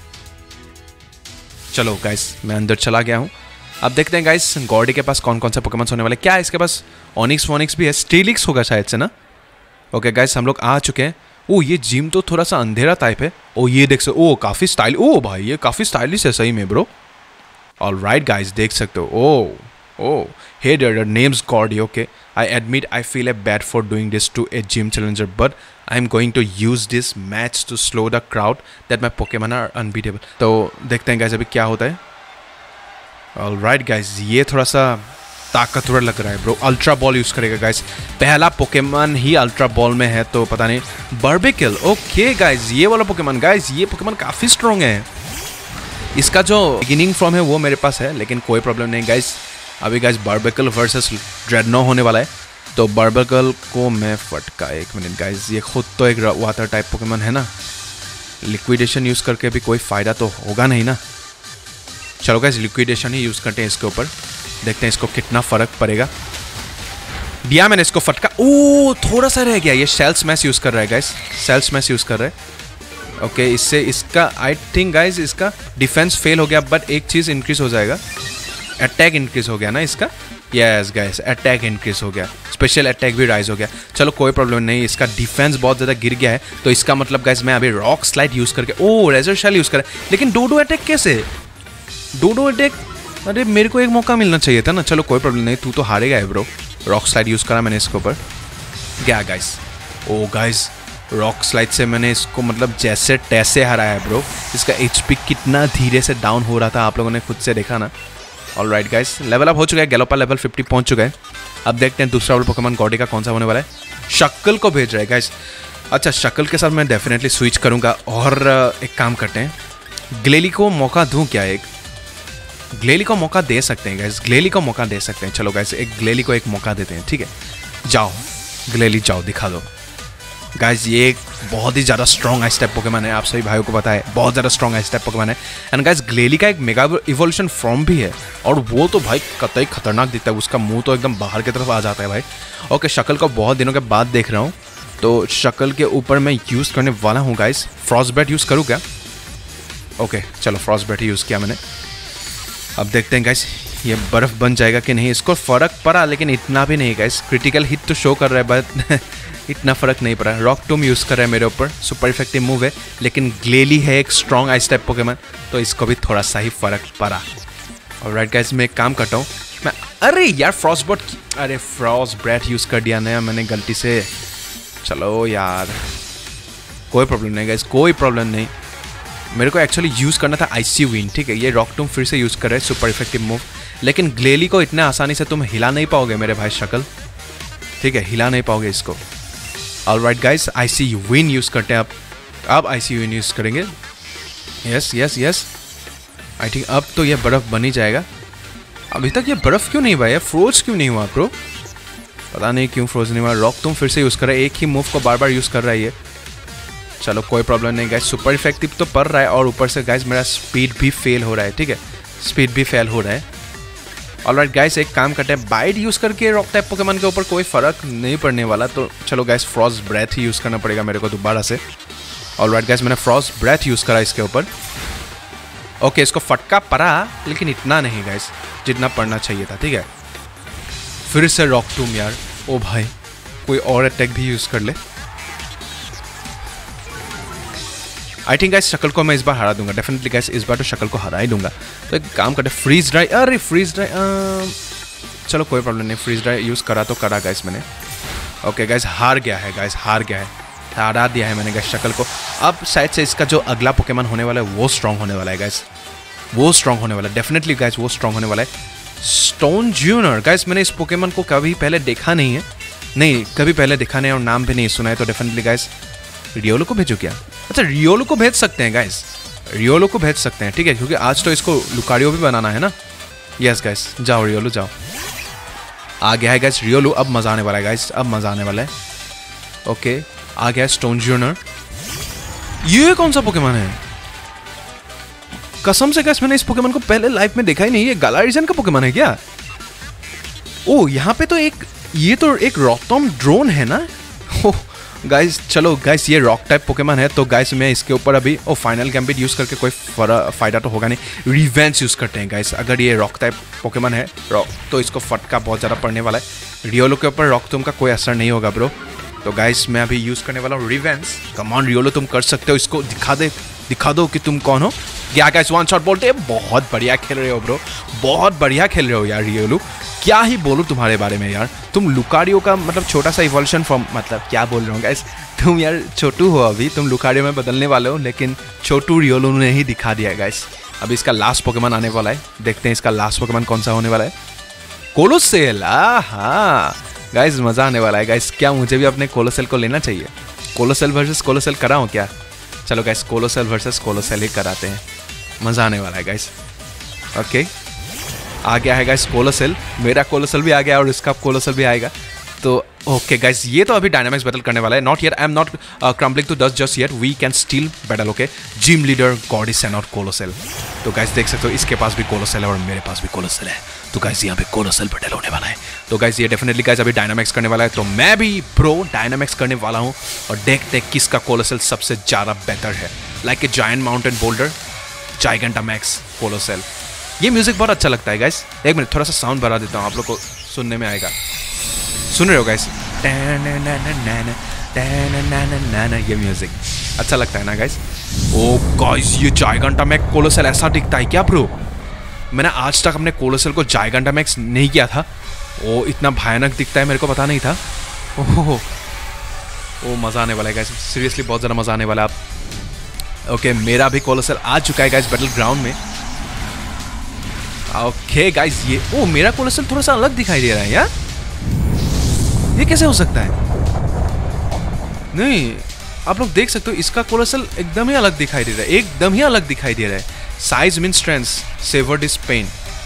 चलो गाइस मैं अंदर चला गया हूँ। अब देखते हैं गाइस गॉडी के पास कौन कौन से पोकेमॉन्स होने वाले। क्या है इसके पास? ऑनिक्स वॉनिक्स भी है, स्टीलिक्स होगा शायद से ना। ओके गाइस हम लोग आ चुके हैं। ओ ये जिम तो थोड़ा सा अंधेरा टाइप है। ओ ये देख सकते ओ काफ़ी स्टाइल। ओ भाई ये काफ़ी स्टाइलिश है सही में ब्रो। ऑलराइट गाइस देख सकते हो। Oh oh hey there name's Gordie. Okay I admit I feel a bad for doing this to a gym challenger, but I am going to use this match to slow the crowd that my Pokemon are unbeatable. तो देखते हैं guys अभी क्या होता है। Alright guys ये थोड़ा सा ताकतवर लग रहा है ब्रो। अल्ट्रा बॉल यूज़ करेगा गाइस, पहला पोकेमॉन ही अल्ट्रा बॉल में है, तो पता नहीं। बर्बिकल ओके गाइस ये वाला पोकेमॉन गाइस, ये पोकेमॉन काफ़ी स्ट्रॉन्ग है। इसका जो बिगिनिंग फॉर्म है वो मेरे पास है, लेकिन कोई प्रॉब्लम नहीं गाइस। अभी गाइस बर्बिकल वर्सेस ड्रेडनॉ होने वाला है। तो बर्बिकल को मैं फटका एक मिनट गाइस, ये खुद तो एक वाटर टाइप पोकेमॉन है ना, लिक्विडेशन यूज़ करके भी कोई फ़ायदा तो होगा नहीं ना। चलो गाइस लिक्विडेशन ही यूज़ करते हैं इसके ऊपर, देखते हैं इसको कितना फ़र्क पड़ेगा। दिया मैंने इसको फटका। ओ थोड़ा सा रह गया। ये सेल स्मैश यूज़ कर रहा है गाइस, सेल स्मैश यूज़ कर रहा है। ओके इससे इसका आई थिंक गाइस इसका डिफेंस फेल हो गया, बट एक चीज़ इंक्रीज हो जाएगा, अटैक इंक्रीज हो गया ना इसका। यस गाइस अटैक इंक्रीज हो गया, स्पेशल अटैक भी राइज हो गया। चलो कोई प्रॉब्लम नहीं, इसका डिफेंस बहुत ज़्यादा गिर गया है, तो इसका मतलब गाइस मैं अभी रॉक स्लाइड यूज़ करके ओ रेजर शेल यूज़ करें। लेकिन डोडो अटैक कैसे? डोडो अटैक अरे मेरे को एक मौका मिलना चाहिए था ना। चलो कोई प्रॉब्लम नहीं, तू तो हारेगा है ब्रो। रॉक स्लाइड यूज़ करा मैंने इसके ऊपर, गया guys. Oh guys rock slide से मैंने इसको मतलब जैसे तैसे हराया है ब्रो। इसका एचपी कितना धीरे से डाउन हो रहा था आप लोगों ने खुद से देखा ना। ऑलराइट गाइस लेवल अप हो चुका है, गैलोपा लेवल फिफ्टी पहुंच चुका है। अब देखते हैं दूसरा वाला पोकेमॉन गॉडी का कौन सा होने वाला है। शक्ल को भेज रहा है गाइस। अच्छा, शक्ल के साथ मैं डेफिनेटली स्विच करूंगा। और एक काम करते हैं, ग्लेली को मौका दूं क्या? एक ग्लेली को मौका दे सकते हैं गाइस, ग्लेली को मौका दे सकते हैं। चलो गाइस, एक ग्लेली को एक मौका देते हैं, ठीक है? जाओ ग्लेली, जाओ, दिखा दो गाइस। ये एक बहुत ही ज़्यादा स्ट्रॉन्ग आइस टाइप पोकेमॉन है, आप सभी भाइयों को पता है, बहुत ज़्यादा स्ट्रॉन्ग आइस टाइप पोकेमॉन है। एंड गाइस, ग्लेली का एक मेगा इवोल्यूशन फॉर्म भी है, और वो तो भाई कतई खतरनाक दिखता है। उसका मुंह तो एकदम बाहर की तरफ आ जाता है भाई। ओके, शक्ल को बहुत दिनों के बाद देख रहा हूँ, तो शक्ल के ऊपर मैं यूज़ करने वाला हूँ गाइस। फ्रॉस्टबाइट यूज़ करूँ क्या? ओके चलो, फ्रॉस्टबाइट ही यूज़ किया मैंने। अब देखते हैं गाइस, ये बर्फ़ बन जाएगा कि नहीं। इसको फ़र्क पड़ा, लेकिन इतना भी नहीं गाइस। क्रिटिकल हिट तो शो कर रहा है, बट इतना फ़र्क नहीं पड़ा। रॉक टूम यूज़ कर रहा है मेरे ऊपर, सुपर इफेक्टिव मूव है, लेकिन ग्लेली है एक स्ट्रॉन्ग आइस टाइप पोकेमॉन, तो इसको भी थोड़ा सा ही फ़र्क पड़ा। और राइट गाइस, मैं एक काम करता हूँ, मैं अरे यार फ्रॉस्टबॉट, अरे फ्रॉस्टब्रेथ यूज़ कर दिया नया मैंने गलती से। चलो यार, कोई प्रॉब्लम नहीं गाइस, कोई प्रॉब्लम नहीं। मेरे को एक्चुअली यूज़ करना था आइसी विंड, ठीक है? ये रॉक टूम फिर से यूज़ कर रहे हैं, सुपर इफेक्टिव मूव, लेकिन ग्लेली को इतना आसानी से तुम हिला नहीं पाओगे मेरे भाई शक्ल, ठीक है? हिला नहीं पाओगे इसको। Alright guys, icy wind use करते हैं अब। अब आईसी विन यूज़ करेंगे। Yes yes yes, I think अब तो ये बर्फ़ बन ही जाएगा। अभी तक ये बर्फ़ क्यों नहीं हुआ है? फ्रोज क्यों नहीं हुआ ब्रो? पता नहीं क्यों फ्रोज नहीं हुआ। रॉक तुम फिर से यूज़ कर रहा है, एक ही मूव को बार बार यूज़ कर रहा है ये। चलो कोई प्रॉब्लम नहीं गाइस, सुपर इफेक्टिव तो पड़ रहा है, और ऊपर से गाइस मेरा स्पीड भी फेल हो रहा है, ठीक है? स्पीड भी फेल हो रहा है। ऑलराइट गाइस, एक काम करते हैं, बाइट यूज़ करके रॉक टाइप पोकेमॉन के ऊपर कोई फ़र्क नहीं पड़ने वाला, तो चलो गाइस फ्रॉस्टब्रेथ ही यूज़ करना पड़ेगा मेरे को दोबारा से। ऑलराइट गाइस, मैंने फ्रॉस्टब्रेथ यूज़ करा इसके ऊपर। ओके, इसको फटका पड़ा, लेकिन इतना नहीं गाइस जितना पड़ना चाहिए था, ठीक है? फिर से रॉक टूम यार, ओ भाई कोई और अटैक भी यूज़ कर ले। आई थिंक गाइस शक्ल को मैं इस बार हरा दूंगा, डेफिनेटली गाइस इस बार तो शक्ल को हरा ही दूंगा। तो एक काम करते, फ्रीज ड्राई, अरे फ्रीज ड्राई, चलो कोई प्रॉब्लम नहीं, फ्रीज ड्राई यूज़ करा तो करा गाइस मैंने। ओके गाइस, हार गया है गाइस, हार गया है, हरा दिया है मैंने गाइस शक्ल को। अब शायद से इसका जो अगला पोकेमॉन होने वाला है वो स्ट्रॉन्ग होने वाला है गाइस, वो स्ट्रॉन्ग होने वाला है, डेफिनेटली गाइस वो स्ट्रॉन्ग होने वाला है। स्टोन जूनियर गाइस, मैंने इस पोकेमॉन को कभी पहले देखा नहीं है, नहीं कभी पहले देखा नहीं और नाम भी नहीं सुना है, तो डेफिनेटली गाइस रियोलो को भेजो क्या? अच्छा रियोलो को भेज सकते हैं गाइस, रियोलो को भेज सकते हैं, ठीक है? क्योंकि आज तो इसको लुकारियो भी बनाना है ना। यस गाइस, जाओ रियोलो जाओ। आ गया है गाइस रियोलो, अब मजा आने वाला है गाइस, अब मजा आने वाला है। ओके, आ गया है स्टोन जूनियर। ये कौन सा पोकेमॉन है? कसम से गाइस मैंने इस पोकेमॉन को पहले लाइफ में देखा ही नहीं। ये गालारिजन का पोकेमॉन है क्या? ओ यहाँ पे तो एक, ये तो एक रॉकटॉम ड्रोन है ना। ओह गाइस, चलो गाइस ये रॉक टाइप पोकेमॉन है, तो गाइस मैं इसके ऊपर अभी ओ फाइनल गैम्बिट यूज़ करके कोई फ़ायदा तो होगा नहीं। रिवेंज यूज़ करते हैं गाइस, अगर ये रॉक टाइप पोकेमॉन है रॉक, तो इसको फटका बहुत ज़्यादा पड़ने वाला है। रियोलो के ऊपर रॉक तुम का कोई असर नहीं होगा ब्रो। तो गाइस मैं अभी यूज़ करने वाला हूँ रिवेंज। कम ऑन रियोलो, तुम कर सकते हो, इसको दिखा दे, दिखा दो कि तुम कौन हो। क्या गाइस वन शॉट बोलते हैं, बहुत बढ़िया खेल रहे हो ब्रो, बहुत बढ़िया खेल रहे हो यार रियोलो। क्या ही बोलूँ तुम्हारे बारे में यार, तुम लुकारियो का मतलब छोटा सा इवोल्यूशन फॉर्म, मतलब क्या बोल रहे हो गाइस, तुम यार छोटू हो अभी, तुम लुकारियो में बदलने वाले हो, लेकिन छोटू रियोलो ने ही दिखा दिया गाइस। अब इसका लास्ट पोकेमॉन आने वाला है, देखते हैं इसका लास्ट पोकेमॉन कौन सा होने वाला है। कोलोसेल, हाँ गाइस मज़ा आने वाला है गाइस। क्या मुझे भी अपने कोलोसेल को लेना चाहिए? कोलोसेल वर्सेस कोलोसेल कराऊँ क्या? चलो गाइस कोलोसेल वर्सेस कोलोसेल ही कराते हैं, मज़ा आने वाला है गाइस। ओके, आ गया है गाइस कोलोसेल, मेरा कोलोसेल भी आ गया और इसका कोलोसेल भी आएगा। तो ओके गाइस, ये तो अभी डायनामिक्स बैटल करने वाला है। Not here, I am not crumbling to dust just here, we can still battle. Okay, gym leader गॉडिसन और कोलोसेल। तो गाइस देख सकते हो इसके पास भी कोलोसेल है और मेरे पास भी कोलोसेल है, तो गाइस यहाँ पे कोलोसेल बैटल होने वाला है। तो गाइस ये डेफिनेटली गाइस अभी डायनामिक्स करने वाला है, तो मैं भी प्रो डायनामिक्स करने वाला हूँ और देखते हैं किसका कोलोसेल सबसे ज़्यादा बेहतर है। Like a giant mountain boulder, Gigantamax Coalossal. ये म्यूजिक बहुत अच्छा लगता है गाइस, एक मिनट थोड़ा सा साउंड बढ़ा देता हूँ, आप लोग को सुनने में आएगा। सुन रहे हो गाइस? ये म्यूजिक अच्छा लगता है ना गाइस? ओ गाइस, ये जाइगेंटामैक्स कोलोसेल ऐसा दिखता है क्या ब्रो? मैंने आज तक अपने कोलोसेल को जाइगेंटामैक्स नहीं किया था, ओ इतना भयानक दिखता है, मेरे को पता नहीं था। ओह ओ मज़ा आने वाला है गाइस, सीरियसली बहुत ज़्यादा मज़ा आने वाला है। अब ओके, मेरा भी कोलोसेल आ चुका है गाइस बैटल ग्राउंड में। ओके गाइस, ये ओ मेरा कोलोसेल थोड़ा सा अलग दिखाई दे रहा है यार, ये कैसे हो सकता है? नहीं, आप लोग देख सकते हो इसका कोलोसल एकदम ही अलग दिखाई दे रहा है, एकदम ही अलग दिखाई दे रहा है। Size mean strength, severed is pain.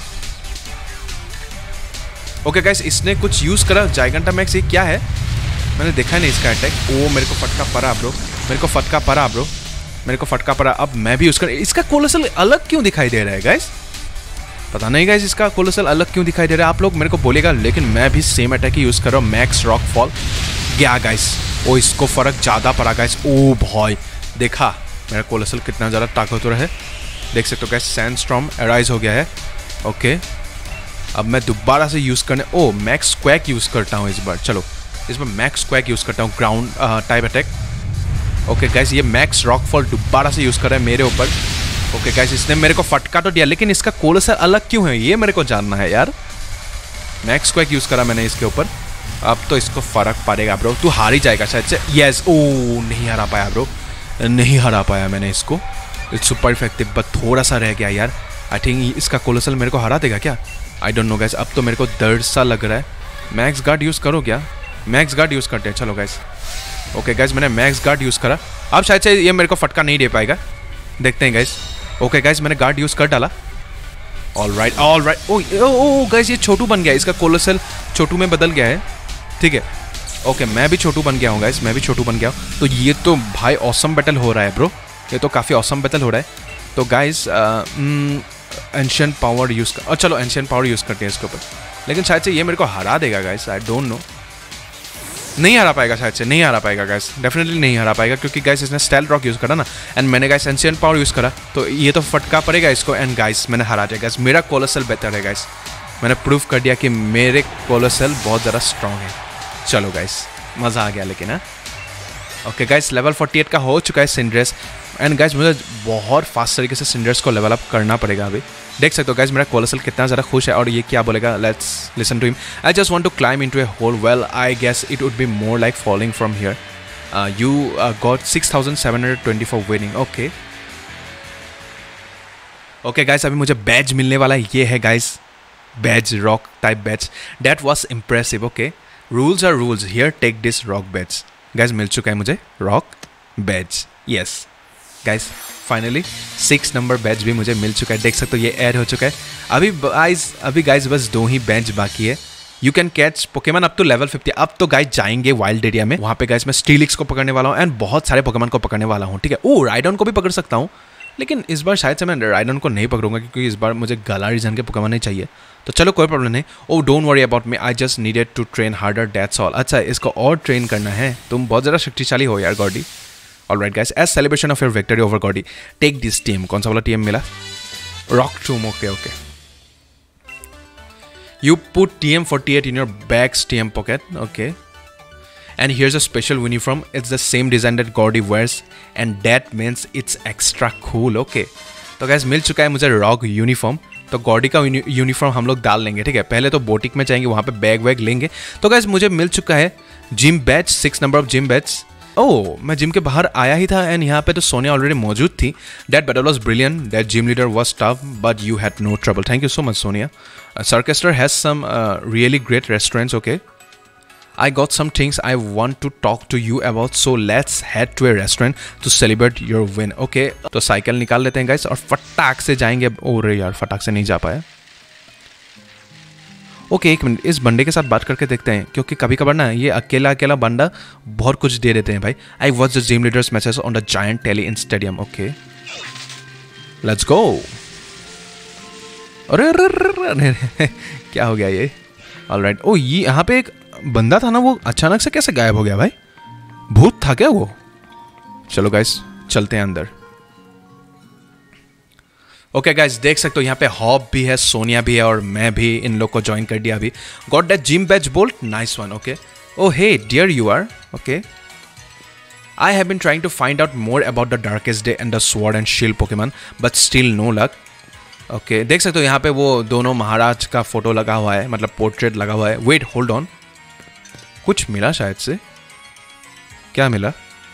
Okay guys, इसने कुछ यूज करा जाइगेंटामैक्स। ये क्या है, मैंने देखा नहीं इसका अटैक। ओ मेरे को फटका पड़ा ब्रो, मेरे को फटका पड़ा ब्रो, मेरे को फटका पड़ा। अब मैं भी यूज कर, इसका कोलोसल अलग क्यों दिखाई दे रहा है गाइस, पता नहीं गाइस इसका कोलोसल अलग क्यों दिखाई दे रहा है, आप लोग मेरे को बोलेगा। लेकिन मैं भी सेम अटैक ही यूज कर रहा हूँ, मैक्स रॉक फॉल। गया गाइस, ओ इसको फर्क ज्यादा पड़ा गाइस। ओ भाई देखा मेरा कोलोसल कितना ज्यादा ताकतवर है, देख सकते हो गाइस। सैंडस्टॉर्म अराइज हो गया है। ओके अब मैं दोबारा से यूज करने, ओ मैक्स क्वैक यूज करता हूँ इस बार। चलो इस बार मैक्स क्वैक यूज करता हूँ, ground type attack. Okay guys, ये मैक्स रॉक फॉल दोबारा से यूज कर रहा है मेरे ऊपर। ओके गाइस, इसने मेरे को फटका तो दिया, लेकिन इसका कोलोसल अलग क्यों है ये मेरे को जानना है यार। मैक्स क्वैक यूज करा मैंने इसके ऊपर, अब तो इसको फर्क पड़ेगा ब्रो। तू हार ही जाएगा शायद से। यस, ओ नहीं हरा पाया ब्रो, नहीं हरा पाया मैंने इसको। इट्स सुपर इफेक्टिव, बट थोड़ा सा रह गया यार। आई थिंक इसका कोलोसल मेरे को हरा देगा क्या, आई डोंट नो गाइस। अब तो मेरे को दर्द सा लग रहा है। मैक्स गार्ड यूज करो क्या, मैक्स गार्ड यूज करते हैं चलो गाइस। ओके गाइस, मैंने मैक्स गार्ड यूज करा, अब शायद से ये मेरे को फटका नहीं दे पाएगा, देखते हैं गाइस। ओके गाइस, मैंने गार्ड यूज कर डाला। All right all right. Oh oh guys, ये छोटू बन गया, इसका कोलोसल छोटू में बदल गया है, ठीक है। ओके मैं भी छोटू बन गया हूँ गाइस, मैं भी छोटू बन गया हूँ। तो ये तो भाई ऑसम बैटल हो रहा है ब्रो, ये तो काफ़ी ऑसम बैटल हो रहा है। तो गाइस एंशिएंट पावर यूज़ कर, और चलो एंशिएंट पावर यूज़ करते हैं इसके ऊपर। लेकिन शायद से ये मेरे को हरा देगा गाइस, आई डोंट नो। नहीं हरा पाएगा शायद से, नहीं हरा पाएगा गाइस, डेफिनेटली नहीं हरा पाएगा, क्योंकि गाइस इसने स्टेल रॉक यूज़ करा ना, एंड मैंने गाइस एंशिएंट पावर यूज़ करा, तो ये तो फटका पड़ेगा इसको। एंड गाइस मैंने हरा दिया गाइस, मेरा कोलोसल बेहतर है गाइस। मैंने प्रूव कर दिया कि मेरे कोलोसल बहुत ज़्यादा स्ट्रॉन्ग है। चलो गाइस मज़ा आ गया लेकिन हाँ। ओके गाइस, लेवल अड़तालीस का हो चुका है सिंड्रेस। एंड गाइस मुझे बहुत फास्ट तरीके से सिंड्रेस को लेवल अप करना पड़ेगा अभी। देख सकते हो गाइस मेरा कोलोसल कितना ज़्यादा खुश है, और ये क्या बोलेगा, let's listen to him. I just want to climb into a hole, well I guess it would be more like falling from here. You got six thousand seven hundred twenty four winning. Okay okay guys, अभी मुझे badge मिलने वाला है, ये है guys badge, rock type badge. That was impressive. Okay rules are rules here, take this rock badge. Guys मिल चुका है मुझे rock Baij, yes guys finally six number badge भी मुझे मिल चुका है, देख सकते हो ये ऐड हो चुका है। अभी गाइस अभी गाइस बस दो ही बैच बाकी है। You can catch Pokemon up to level fifty. अब तो गाइस जाएंगे वाइल्ड एरिया में, वहाँ पे गाइस मैं स्टीलिक्स को पकड़ने वाला हूँ एंड बहुत सारे पोकेमॉन को पकड़ने वाला हूँ, ठीक है। ओ राइडन को भी पकड़ सकता हूँ, लेकिन इस बार शायद से मैं राइडन को नहीं पकड़ूंगा, क्योंकि इस बार मुझे गाला रीजन के पोकेमॉन नहीं चाहिए। तो चलो कोई प्रॉब्लम नहीं। Oh don't worry about me, I just needed to train harder, that's all. अच्छा इसको और ट्रेन करना है, तुम बहुत ज़्यादा शक्तिशाली हो यार Gordie. Alright guys, as celebration of your victory over Gordie, take this team. कौन सा वाला टीम मिला, rock tomb. Okay okay, you put T M forty eight in your bags T M pocket. Okay and here's a special uniform, it's the same design that Gordy wears and that means it's extra cool. okay तो guys मिल चुका है मुझे rock uniform. तो गॉडी का uniform हम लोग डाल लेंगे, ठीक है। पहले तो बोटिक में जाएंगे, वहाँ पे बैग वैग लेंगे। तो गाइस मुझे मिल चुका है gym badge, six number of gym badge. Oh मैं जिम के बाहर आया ही था एंड यहाँ पे तो सोनिया ऑलरेडी मौजूद थी। That battle was brilliant, that gym leader was tough but you had no trouble. Thank you so much Sonia. Circhester has some really great restaurants. Okay I got some things I want to talk to you about, so let's head to a restaurant to celebrate your win. Okay, तो cycle निकाल लेते हैं guys और फटाक से जाएंगे। ओ रे यार फटाक से नहीं जा पाया। ओके okay, एक मिनट, इस बंदे के साथ बात करके देखते हैं, क्योंकि कभी कभार ना ये अकेला अकेला बंदा बहुत कुछ दे देते हैं भाई। I watch the gym leaders matches on the giant telly in stadium. Okay let's go. अरे अरे क्या हो गया ये। ऑलराइट, ओ ये यहाँ पे एक बंदा था ना, वो अचानक से कैसे गायब हो गया भाई, भूत था क्या वो। चलो गाइस चलते हैं अंदर। ओके गाइस देख सकते हो यहाँ पे हॉब भी है, सोनिया भी है और मैं भी इन लोग को ज्वाइन कर दिया अभी। Got that gym badge bolt, nice one. Okay oh hey dear you are. Okay I have been trying to find out more about the darkest day and the sword and shield Pokemon but still no luck. Okay okay, देख सकते हो यहाँ पे वो दोनों महाराज का photo लगा हुआ है, मतलब पोर्ट्रेट लगा हुआ है। वेट होल्ड ऑन, कुछ मिला शायद से। क्या मिला,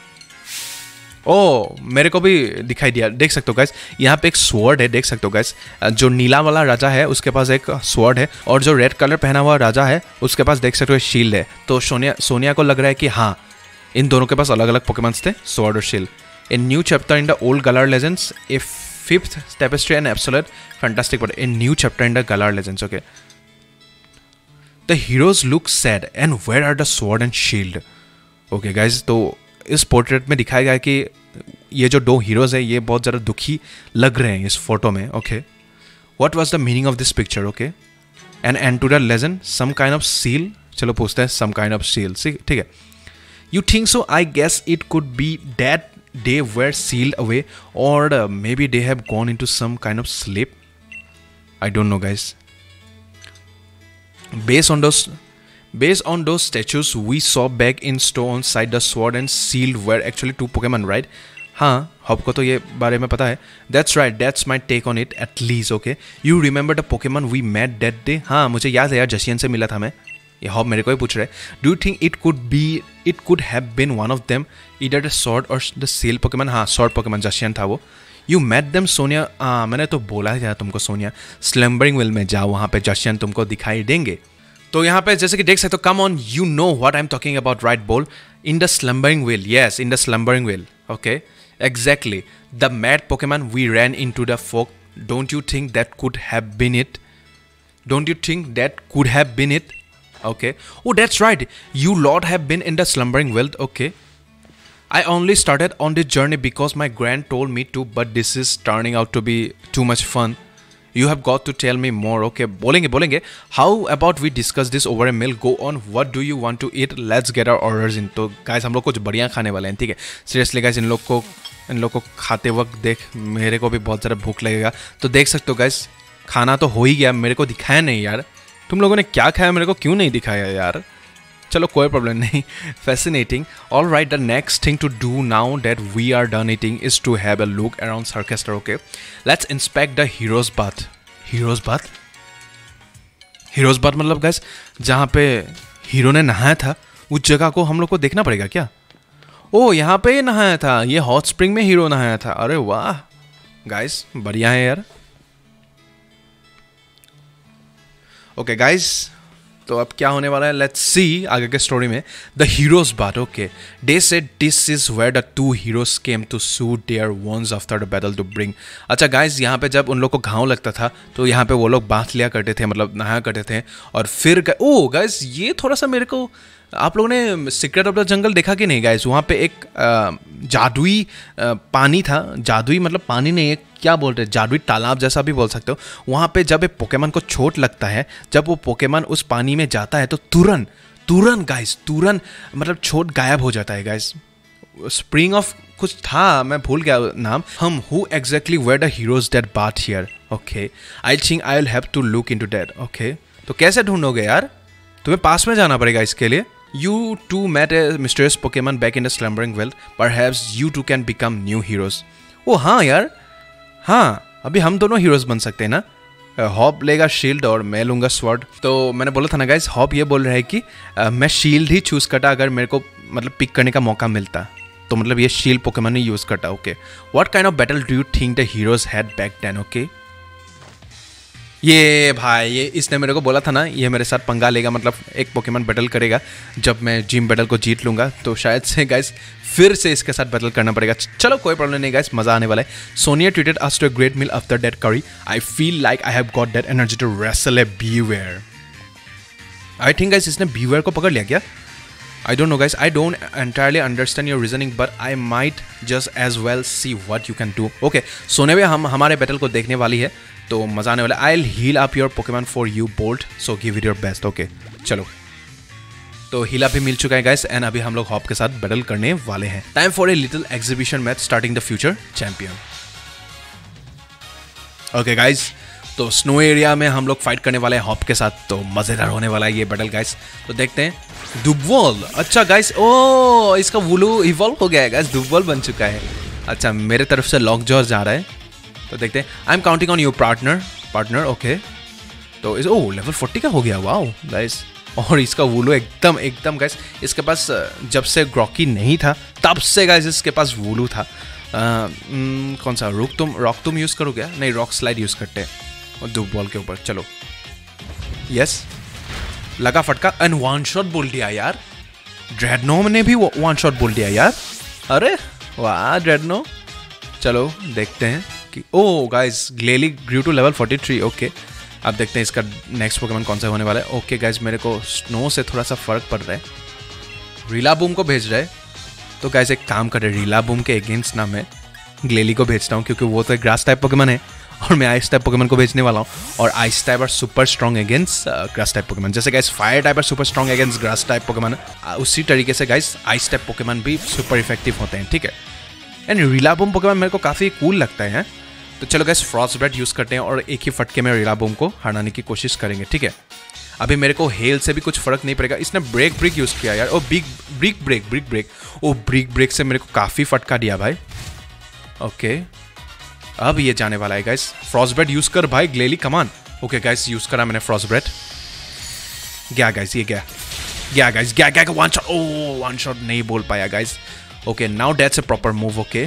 ओ मेरे को भी दिखाई दिया। देख सकते हो गाइस यहाँ पे एक स्वॉर्ड है, देख सकते हो गाइस जो नीला वाला राजा है उसके पास एक स्वॉर्ड है, और जो रेड कलर पहना हुआ राजा है उसके पास देख सकते हो शील्ड है। तो सोनिया सोनिया को लग रहा है कि हाँ इन दोनों के पास अलग अलग पोकेमॉन्स थे, स्वॉर्ड और shield. A new chapter in the old Galar Legends, a fifth tapestry and absolute fantastic, but a new chapter in the Galar Legends. Okay. The heroes look sad, and where are the sword and shield? Okay guys, तो इस portrait में दिखाया गया है कि ये जो दो हीरोज है ये बहुत ज़्यादा दुखी लग रहे हैं इस फोटो में. Okay, what was the meaning of this picture? Okay, and and to the legend some kind of seal. चलो पूछते हैं, सम काइंड ऑफ सील. ठीक है, you think so? I guess it could be that they were sealed away, or uh, maybe they have gone into some kind of sleep. I don't know guys. Based on those based on those statues we saw back in store on side, the sword and shield were actually two Pokemon, right? हाँ, Hop को तो ये बारे में पता है. That's right, that's my take on it at least. Okay, you remember the Pokemon we met that day? हाँ, मुझे याद है यार, जशियन से मिला था मैं. ये हॉप मेरे को ही पूछ रहा है. Do you think it could be it could have been one of them, either the sword और द सील पोकेमन? हाँ, सॉर्ड पोकेमन जशियन था वो. You met them Sonia? हाँ, मैंने तो बोला था तुमको सोनिया, स्लम्बरिंग विल में जाओ, वहाँ पे जशियन तुमको दिखाई देंगे. तो यहाँ पे जैसे कि देख सकते हो, come on, you know what I am talking about, right बोल? In the slumbering weald, yes, in the slumbering weald. Okay, exactly, the mad Pokemon we ran in to the fog. Don't you think that could have been it? Don't you think that could have been it? Okay. Oh, that's right. You lot have been in the slumbering world. Okay. I only started on this journey because my grand told me to, but this is turning out to be too much fun. You have got to tell me more. Okay. बोलेंगे बोलेंगे. How about we discuss this over a meal? Go on. What do you want to eat? Let's get our orders in. तो guys हम लोग कुछ बढ़िया खाने वाले हैं, ठीक है? Seriously guys, इन लोग को इन लोग को खाते वक्त देख मेरे को भी बहुत ज़्यादा भूख लगेगा. तो देख सकते हो guys, खाना तो हो ही गया, मेरे को दिखाया नहीं यार. तुम लोगों ने क्या खाया, मेरे को क्यों नहीं दिखाया यार? चलो कोई प्रॉब्लम नहीं. Fascinating. All right, the next thing to do now that we are done eating is to have a look around Circhester. Okay, let's inspect the heroes bath. Heroes bath heroes bath मतलब guys जहाँ पे hero ने नहाया था, उस जगह को हम लोग को देखना पड़ेगा क्या? ओ, यहाँ पे ही नहाया था, ये हॉट स्प्रिंग में हीरो नहाया था. अरे वाह गाइस, बढ़िया है यार. ओके गाइज, तो अब क्या होने वाला है, लेट्स सी आगे के स्टोरी में. The heroes bath. Okay, they said this is where the two heroes came to soothe their wounds after the battle to bring. अच्छा गाइज, यहाँ पे जब उन लोग को घाव लगता था तो यहाँ पे वो लोग बाथ लिया करते थे, मतलब नहाया करते थे. और फिर ओ गाइज, ये थोड़ा सा मेरे को, आप लोगों ने सीक्रेट ऑफ द जंगल देखा कि नहीं गाइज? वहाँ पे एक जादुई पानी था. जादुई मतलब पानी नहीं, एक क्या बोलते हैं, जादुई तालाब जैसा भी बोल सकते हो. वहाँ पे जब एक पोकेमन को चोट लगता है, जब वो पोकेमन उस पानी में जाता है तो तुरंत तुरंत गाइज तुरंत मतलब चोट गायब हो जाता है गाइज. स्प्रिंग ऑफ कुछ था, मैं भूल गया नाम. Hmm who exactly were the heroes that bath here. Okay, I think I will have to look into that. Okay, तो कैसे ढूंढोगे यार? तुम्हें पास में जाना पड़ेगा इसके लिए. You two met a mysterious Pokemon back in the slumbering world. Perhaps you two can become new heroes. ओ हाँ यार, हाँ, अभी हम दोनों हीरोज बन सकते हैं ना. हॉप लेगा शील्ड और मैं लूँगा स्वॉर्ड. तो मैंने बोला था ना गाइज, हॉप ये बोल रहा है कि uh, मैं शील्ड ही चूज़ करता अगर मेरे को मतलब पिक करने का मौका मिलता. तो मतलब ये शील्ड पोकेमन ही यूज़ करता. Okay, what kind of battle do you think the heroes had back then? Okay, ये भाई, ये इसने मेरे को बोला था ना, ये मेरे साथ पंगा लेगा, मतलब एक पोकेमन बैटल करेगा. जब मैं जिम बैटल को जीत लूँगा तो शायद से गाइस फिर से इसके साथ बैटल करना पड़ेगा. चलो कोई प्रॉब्लम नहीं गाइस, मज़ा आने वाला है. Sonia treated us to a great meal after that curry. I feel like I have got that energy to wrestle a Bewear. I think guys इसने बीवेयर को पकड़ लिया क्या? I don't know guys, I don't entirely understand your reasoning, but I might just as well see what you can do. Okay, सोने में हम हमारे battle को देखने वाली है तो मजा आने वाला है. I'll heal up your Pokemon for you, Bolt. So give it your best. Okay, चलो. तो हील अप भी मिल चुका है गाइस, एंड अभी हम लोग हॉप के साथ बैटल करने वाले हैं. Time for a little exhibition match starting the future champion. Okay guys, तो स्नो एरिया में हम लोग फाइट करने वाले हैं हॉप के साथ. तो मजेदार होने वाला है ये बैटल गाइस. तो देखते हैं. दुबवॉल. अच्छा गाइस, ओ इसका वुलू इवॉल्व हो गया है गाइस, दुबवॉल बन चुका है. अच्छा, मेरे तरफ से लॉकजॉ जा रहा है. तो देखते हैं. I am counting on your partner partner okay. तो इस ओ लेवल फोर्टी का हो गया. Wow guys. और इसका वुलू एकदम एकदम गाइस, इसके पास जब से ग्रॉकी नहीं था तब से गाइस इसके पास वुलू था. आ, न, कौन सा रुक तुम रॉक तुम यूज़ करो क्या? नहीं, रॉक स्लाइड यूज़ करते हैं और दो बॉल के ऊपर. चलो, यस, लगा फटका एंड वन शॉट बोल दिया यार. ड्रेडनो ने भी वन शॉट बोल दिया यार। अरे वाह ड्रेडनो। चलो देखते हैं कि oh guys Glalie grew to level forty three. Okay अब देखते हैं इसका नेक्स्ट पोकेमॉन कौन सा होने वाला है। ओके गाइस मेरे को स्नो से थोड़ा सा फर्क पड़ रहा है। रिलाबूम को भेज रहा है तो गाइस एक काम कर रहे हैं, रिलाबूम के अगेंस्ट ना मैं ग्लेली को भेजता हूँ क्योंकि वो तो एक ग्रास टाइप पोकेमॉन है और मैं आइस टाइप पोकेमॉन को भेजने वाला हूँ। और आइस टाइप और super strong against grass type Pokemon, जैसे गाइस फायर टाइप और super strong against grass type Pokemon, उसी तरीके से गाइस आइस टाइप पोकेमॉन भी सुपर इफेक्टिव होते हैं। ठीक है एंड रिलाबूम पोकेमॉन मेरे को काफ़ी कूल लगता है। तो चलो गाइस फ्रॉस्टब्रेड यूज़ करते हैं और एक ही फटके में रिलाबूम को हराने की कोशिश करेंगे। ठीक है अभी मेरे को हेल से भी कुछ फर्क नहीं पड़ेगा। इसने ब्रेक ब्रेक यूज़ किया यार। Oh big brick break brick break oh brick break से मेरे को काफ़ी फटका दिया भाई। ओके अब ये जाने वाला है गाइस। फ्रॉस्टब्रेड यूज़ कर भाई Glalie come on. Okay guys use करा मैंने फ्रॉस्टब्रेड। गया गाइस ये गया गया गाइस गया गया one shot. Oh one shot नहीं बोल पाया guys. Okay now that's a proper move. Okay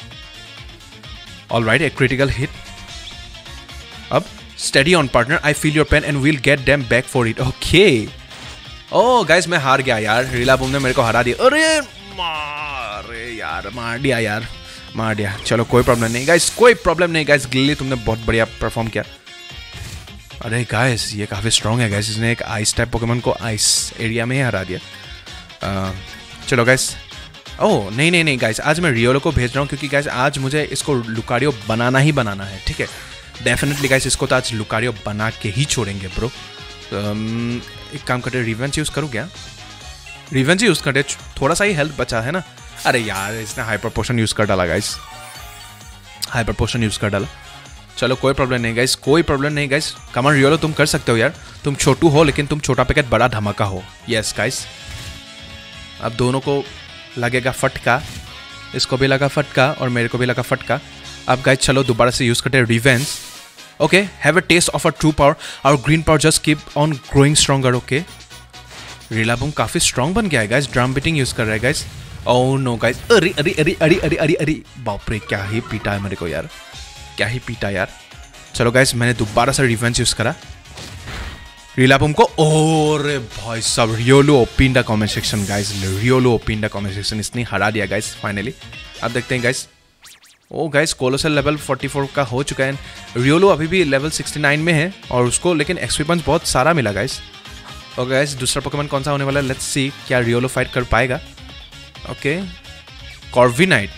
alright a critical hit. अब study on partner, I feel your pain and we'll get them back for it. Okay oh guys मैं हार गया यार। रिलाबूम ने मेरे को हरा दिया। अरे मार यार मार दिया यार मार दिया। चलो कोई प्रॉब्लम नहीं गाइस कोई प्रॉब्लम नहीं गाइस। ग्लेली तुमने बहुत बढ़िया परफॉर्म किया। अरे गाइस ये काफ़ी स्ट्रॉन्ग है गाइस। इसने एक आइस टाइप पोकेमॉन को आइस एरिया में ही हरा दिया। uh, चलो गाइस ओह नहीं नहीं नहीं गाइस आज मैं रियोलो को भेज रहा हूँ क्योंकि गाइस आज मुझे इसको लुकारियो बनाना ही बनाना है। ठीक है डेफिनेटली गाइस इसको तो आज लुकारियो बना के ही छोड़ेंगे ब्रो। um, एक काम करते रिवेंज यूज़ करूँ क्या? रिवेंज यूज़ करते थोड़ा सा ही हेल्थ बचा है ना। अरे यार इसने हाइपर पोशन यूज़ कर डाला गाइस। हाइपर पोशन यूज़ कर डाला। चलो कोई प्रॉब्लम नहीं गाइस कोई प्रॉब्लम नहीं गाइस। कमन रियोलो तुम कर सकते हो यार। तुम छोटू हो लेकिन तुम छोटा पैकेट बड़ा धमाका हो। यस गाइस अब दोनों को लगेगा फटका। इसको भी लगा फटका और मेरे को भी लगा फटका। अब गाइस चलो दोबारा से यूज़ करते हैं revenge. Okay have a taste of a true power और green power just keep on growing stronger. Okay Rillaboom काफ़ी स्ट्रॉन्ग बन गया है गाइस। ड्रम बीटिंग यूज़ कर रहा है गाइस। ओह नो गाइस अरे अरे अरे अरे अरे अरे अरे बाप रे क्या ही पीटा है मेरे को यार क्या ही पीटा यार। चलो गाइस मैंने दोबारा से रिवेंज यूज़ करा रिलाबूम को। और भाई सब Riolu OP in the comment section guys. Riolu OP in the comment section इसने हरा दिया गाइस फाइनली। अब देखते हैं guys. Oh guys Coalossal level forty four का हो चुका है। रियोलो अभी भी लेवल सिक्सटी नाइन में है और उसको लेकिन एक्सपी पॉइंट्स बहुत सारा मिला गाइस। और गाइस दूसरा पोकेमॉन कौन सा होने वाला है लेट्स सी क्या रियोलो फाइट कर पाएगा। ओके कॉर्विनाइट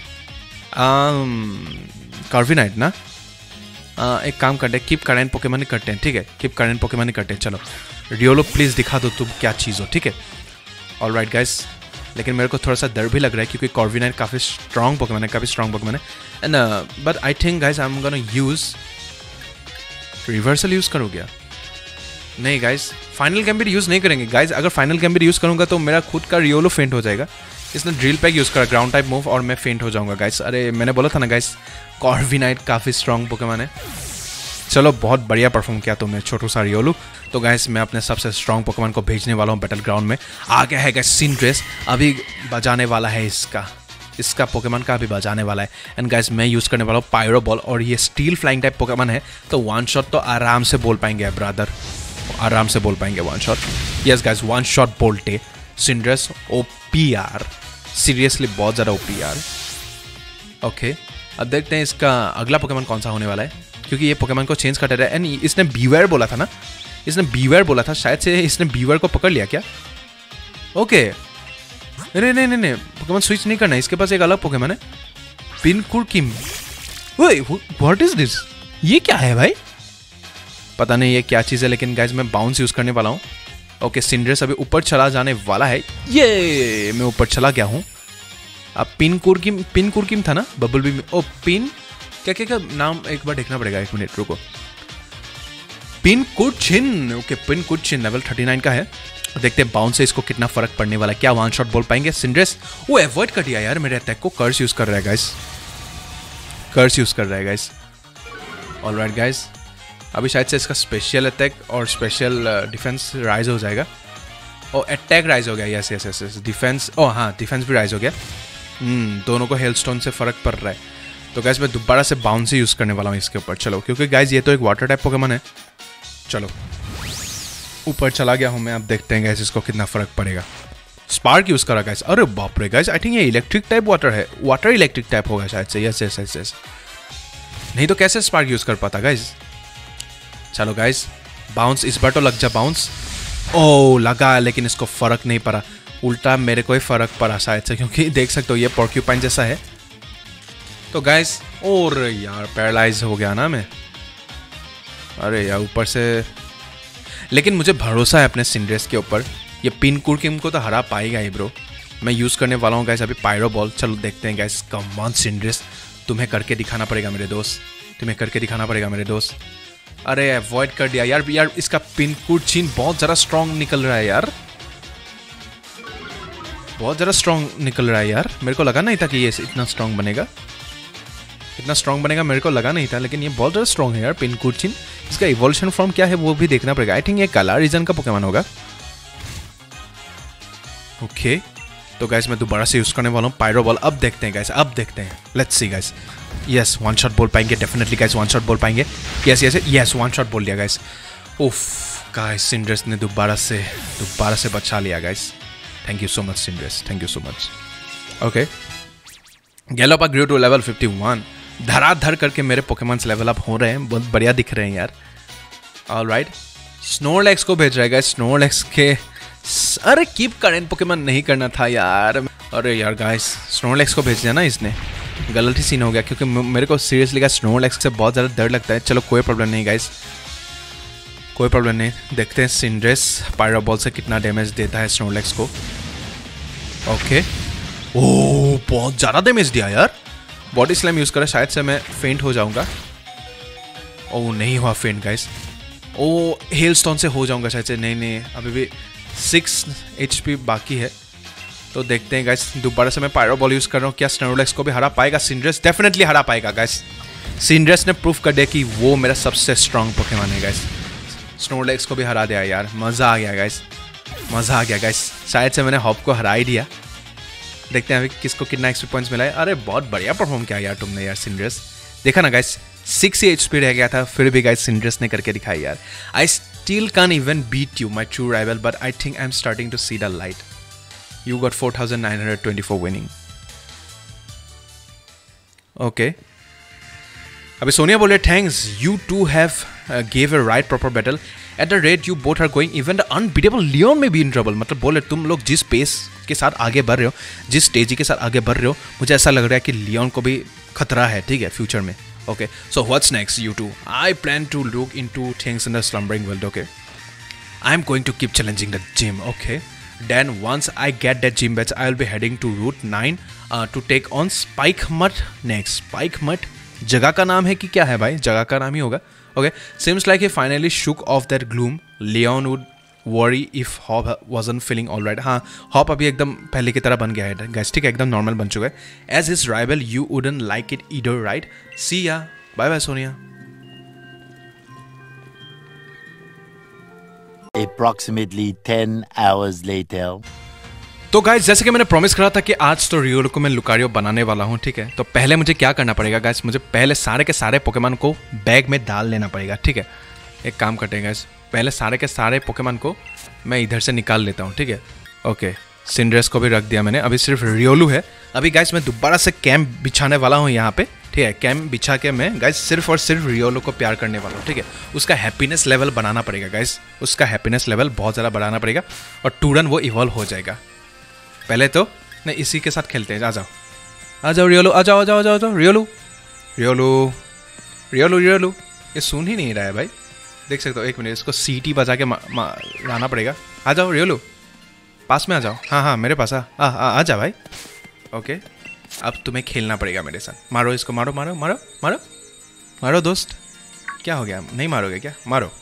कॉर्विनाइट ना uh, एक काम करते हैं कीप करेंट पोकेमॉन करते हैं। ठीक है कीप करेंट पोकेमॉन करते हैं। चलो रियोलो प्लीज़ दिखा दो तुम क्या चीज़ हो। ठीक है ऑलराइट गाइस लेकिन मेरे को थोड़ा सा डर भी लग रहा है क्योंकि कॉर्विनाइट काफ़ी स्ट्रॉन्ग पोकेमॉन है काफ़ी स्ट्रॉन्ग पोकेमॉन है। And but I think guys I am gonna use reversal use करोगे नहीं गाइस। फाइनल गैम्बिट यूज़ नहीं करेंगे गाइस। अगर फाइनल गैम्बिट यूज़ करूँगा तो मेरा खुद का रियोलो फेंट हो जाएगा। इसने ड्रिल पैक यूज़ करा ग्राउंड टाइप मूव और मैं फेंट हो जाऊंगा गाइस। अरे मैंने बोला था ना गाइस कॉर्विनाइट काफ़ी स्ट्रॉन्ग पोकेमॉन है। चलो बहुत बढ़िया परफॉर्म किया तुमने छोटू सा रियोलो। तो गाइस मैं अपने सबसे स्ट्रॉन्ग पोकेमॉन को भेजने वाला हूँ बैटल ग्राउंड में। आ गया है गाइस सिंड्रेस अभी बजाने वाला है इसका इसका पोकेमॉन का अभी बजाने वाला है। एंड गाइस मैं यूज़ करने वाला हूँ पायरो बॉल और ये स्टील फ्लाइंग टाइप पोकेमॉन है तो वन शॉट तो आराम से बोल पाएंगे ब्रदर आराम से बोल पाएंगे one shot. Yes guys one shot बोल्टे सिंड्रेस ओ पी आर सीरियसली बहुत ज़्यादा ओ पी आर। ओके अब देखते हैं इसका अगला पोकेमॉन कौन सा होने वाला है क्योंकि ये पोकेमॉन को चेंज कर रहा है। एंड इसने बीवेयर बोला था ना इसने बीवेयर बोला था शायद से इसने बीवेयर को पकड़ लिया क्या। ओके नहीं नहीं नहीं नहीं पोकेमॉन स्विच नहीं करना इसके पास एक अलग पोकेमॉन है पिनकुरकिम। व्हाट इज दिस ये क्या है भाई पता नहीं ये क्या चीज़ है लेकिन गाइज मैं बाउंस यूज़ करने वाला हूँ। ओके सिंड्रेस अभी ऊपर चला जाने वाला है। ये मैं ऊपर चला गया हूँ। अब पिनकुरकिम पिनकुरकिम था ना बबल बी ओ पिन क्या क्या क्या नाम एक बार देखना पड़ेगा एक मिनट रुको। Pincurchin okay Pincurchin level thirty nine का है। देखते हैं बाउंस से इसको कितना फर्क पड़ने वाला है। क्या वन शॉट बोल पाएंगे सिंड्रेस। वो अवॉइड कर दिया यार मेरे अटैक को। कर्स यूज़ कर रहा है गाइस कर्स यूज़ कर रहा है गाइस। ऑलराइट गाइस अभी शायद से इसका स्पेशल अटैक और स्पेशल डिफेंस राइज हो जाएगा। और अटैक राइज हो गया yes yes yes defence oh हाँ डिफेंस भी राइज हो गया। हम्म दोनों को हेलस्टोन से फ़र्क पड़ रहा है। तो गाइस मैं दोबारा से बाउंस ही यूज़ करने वाला हूँ इसके ऊपर। चलो क्योंकि गाइस ये तो एक वाटर टाइप पोकेमॉन है। चलो ऊपर चला गया हूँ मैं। अब देखते हैं गाइस इसको कितना फ़र्क पड़ेगा। स्पार्क यूज करा गाइस। अरे बाप रे गाइस, आई थिंक ये इलेक्ट्रिक टाइप वाटर है, वाटर इलेक्ट्रिक टाइप होगा शायद से। यस यस यस यस, नहीं तो कैसे स्पार्क यूज कर पाता गाइस। चलो गाइस, बाउंस इस बार तो लग जा बाउंस। ओ लगा, लेकिन इसको फर्क नहीं पड़ा, उल्टा मेरे को ही फर्क पड़ा शायद से, क्योंकि देख सकते हो ये पोर्क्यूपाइन जैसा है। तो गाइस, और यार पैरालाइज हो गया ना मैं। अरे यार ऊपर से, लेकिन मुझे भरोसा है अपने सिंड्रेस के ऊपर, ये पिन कुरकिम को तो हरा पाएगा ही ब्रो। मैं यूज़ करने वाला हूँ गाइस अभी पायरो बॉल। चलो देखते हैं गाइस। कम ऑन सिंड्रेस, तुम्हें करके दिखाना पड़ेगा मेरे दोस्त, तुम्हें करके दिखाना पड़ेगा मेरे दोस्त। अरे अवॉइड कर दिया यार। यार इसका पिन कुरचिन बहुत ज़्यादा स्ट्रॉन्ग निकल रहा है यार, बहुत ज़्यादा स्ट्रॉन्ग निकल रहा है यार। मेरे को लगा नहीं था कि ये इतना स्ट्रॉन्ग बनेगा, इतना स्ट्रॉन्ग बनेगा मेरे को लगा नहीं था, लेकिन ये बहुत ज़्यादा स्ट्रॉन्ग है यार पिन कुरचिन। इसका इवोल्यूशन फॉर्म क्या है वो भी देखना पड़ेगा। आई थिंक ये काला रीजन का पोकेमॉन होगा। ओके तो गाइस मैं दोबारा से यूज़ करने वाला हूँ पायरो बॉल। अब देखते हैं गाइस, अब देखते हैं, let's see guys. Yes one shot बोल पाएंगे डेफिनेटली गाइस, वन शॉट बोल पाएंगे। Yes yes yes one shot बोल दिया गाइस। उफ गाइस, सिंड्रेस ने दोबारा से दोबारा से बचा लिया guys. Thank you so much Cinderace, thank you so much. Okay Galopa grew to level fifty one. धराधर करके मेरे पोकेमॉन्स लेवल अप हो रहे हैं, बहुत बढ़िया दिख रहे हैं यार। ऑलराइट, स्नोरलैक्स को भेज रहा है गाइस। स्नोरलैक्स के, अरे कीप करेंट पोकेमॉन नहीं करना था यार। अरे यार गाइस, स्नोरलैक्स को भेज दिया ना इसने, गलत ही सीन हो गया, क्योंकि मेरे को सीरियसली गाइस स्नोरलैक्स से बहुत ज़्यादा डर लगता है। चलो कोई प्रॉब्लम नहीं गाइस, कोई प्रॉब्लम नहीं। देखते हैं सिंड्रेस पायरो बॉल से कितना डैमेज देता है स्नोरलैक्स को। ओके, ओह बहुत ज़्यादा डैमेज दिया यार। बॉडी स्लैम यूज़ करा, शायद से मैं फेंट हो जाऊंगा। ओह नहीं हुआ फेंट गाइस। ओ हेल स्टोन से हो जाऊंगा शायद से। नहीं नहीं, अभी भी सिक्स एच पी बाकी है, तो देखते हैं गाइस। दोबारा से मैं पायरो बॉल यूज़ कर रहा हूँ, क्या स्नोरलैक्स को भी हरा पाएगा सिंड्रेस? डेफिनेटली हरा पाएगा गाइस। सिंड्रेस ने प्रूफ कर दिया कि वो मेरा सबसे स्ट्रॉन्ग पोकेमॉन है गाइस। स्नोरलैक्स को भी हरा दिया यार, मज़ा आ गया गाइस, मज़ा आ गया गाइस। शायद से मैंने हॉप को हरा ही दिया। देखते हैं अभी किसको कितना एक्सपी पॉइंट्स मिला है। अरे बहुत बढ़िया परफॉर्म किया यार तुमने यार सिंड्रेस। देखा ना गाइस, सिक्स ही एच पी रह गया था, फिर भी गाइस सिंड्रेस ने करके दिखाई यार। I still can even beat you my true rival, but I think I am starting to see the light. You got four thousand nine hundred twenty four winning. Okay, अभी सोनिया बोले thanks, you two have gave a right proper battle at the rate you both are going, even the unbeatable Leon may be in trouble. मतलब बोले तुम लोग जिस pace के साथ आगे बढ़ रहे हो, जिस स्टेज के साथ आगे बढ़ रहे हो, मुझे ऐसा लग रहा है कि लियोन को भी खतरा है, ठीक है, फ्यूचर में। Okay, so what's next, you two? I plan to look into things in the slumbering world. Okay, I'm going to keep challenging the gym. Okay, then once I get that gym badge, I'll be heading to Route nine uh, to take on Spike Mud next. Spike Mud जगह का नाम है कि क्या है भाई? जगह का नाम ही होगा। Okay, seems like he finally shook off that gloom. Leon would worry if Hop wasn't feeling all right. हाँ, Hop अभी एकदम पहले की तरह बन गया है गाइस, ठीक है, एकदम नॉर्मल बन चुका है। As his rival, you wouldn't like it either, right? See ya. Bye bye Sonia. Approximately ten hours later. तो गाइस जैसे कि मैंने प्रॉमिस करा था कि आज तो रियोलो को मैं लुकारियो बनाने वाला हूँ, ठीक है। तो पहले मुझे क्या करना पड़ेगा गाइस, मुझे पहले सारे के सारे पोकेमॉन को बैग में डाल लेना पड़ेगा, ठीक है। एक काम करते हैं गाइस, पहले सारे के सारे पोकेमॉन को मैं इधर से निकाल लेता हूँ, ठीक है। ओके, सिंड्रेस को भी रख दिया मैंने, अभी सिर्फ रियोलू है। अभी गाइस मैं दोबारा से कैंप बिछाने वाला हूँ यहाँ पे, ठीक है। कैंप बिछा के मैं गाइस सिर्फ और सिर्फ रियोलो को प्यार करने वाला हूँ, ठीक है। उसका हैप्पीनेस लेवल बनाना पड़ेगा गाइस, उसका हैप्पीनेस लेवल बहुत ज़्यादा बढ़ाना पड़ेगा, और टूरन वो इवॉल्व हो जाएगा। पहले तो नहीं, इसी के साथ खेलते हैं। आ जाओ आ जाओ रियोलो, आ जाओ आ जाओ आ जाओ आ जाओ रियोलो रियोलो रियोलो रियोलो। ये सुन ही नहीं रहा है भाई, देख सकते हो। एक मिनट, इसको सीटी बजा के लाना पड़ेगा। आ जाओ रियोलो, पास में आ जाओ। हाँ हाँ मेरे पास आ आ, आ, आ जा भाई। ओके, अब तुम्हें खेलना पड़ेगा मेरे साथ। मारो इसको, मारो मारो मारो मारो मारो दोस्त। क्या हो गया, नहीं मारोगे क्या? मारो।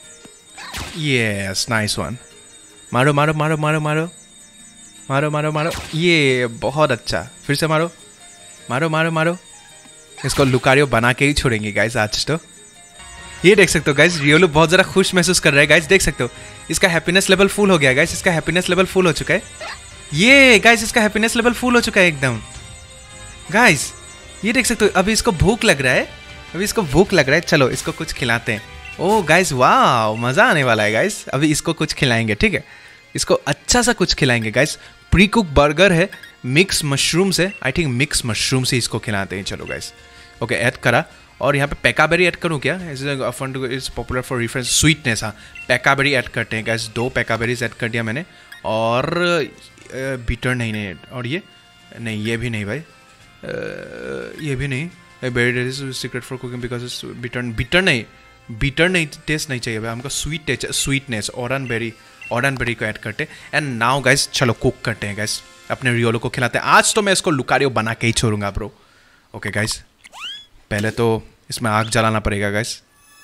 Yes, nice one. मारो मारो मारो मारो मारो मारो मारो मारो। ये बहुत अच्छा, फिर से मारो मारो मारो मारो। इसको लुकारियो बना के ही छोड़ेंगे गाइस आज तो। ये देख सकते हो गाइस, रियोलो बहुत ज़्यादा खुश महसूस कर रहा है गाइस, देख सकते हो। इसका हैप्पीनेस लेवल फुल हो गया गाइस, इसका हैप्पीनेस लेवल फुल हो चुका है। ये गाइस इसका हैप्पीनेस लेवल फुल हो चुका है एकदम गाइस, ये देख सकते हो। अभी इसको भूख लग रहा है, अभी इसको भूख लग रहा है। चलो इसको कुछ खिलाते हैं। ओह गाइस वाह, मज़ा आने वाला है गाइस। अभी इसको कुछ खिलाएंगे, ठीक है। इसको अच्छा सा कुछ खिलाएंगे गाइस। प्री कुक बर्गर है मिक्स मशरूम से, आई थिंक मिक्स मशरूम से इसको खिलाते हैं। चलो गाइस, ओके ऐड करा। और यहाँ पे पैकाबेरी ऐड करूँ क्या? Is popular for reference sweetness. हाँ, पैकाबेरी ऐड करते हैं गाइस। दो पैकाबेरीज ऐड कर दिया मैंने। और बीटर नहीं नहीं और ये नहीं, ये भी नहीं भाई, ये भी नहीं। Berry is secret for cooking because bitter bitter नहीं बीटर नहीं टेस्ट नहीं चाहिए भाई हमको, sweet taste sweetness. Oran berry oran berry को ऐड करते हैं। एंड नाउ गाइस चलो कुक करते हैं गाइस, अपने रियोलो को खिलाते हैं। आज तो मैं इसको लुकारियो बना के ही छोड़ूंगा ब्रो। ओके गाइस, पहले तो इसमें आग जलाना पड़ेगा गाइस।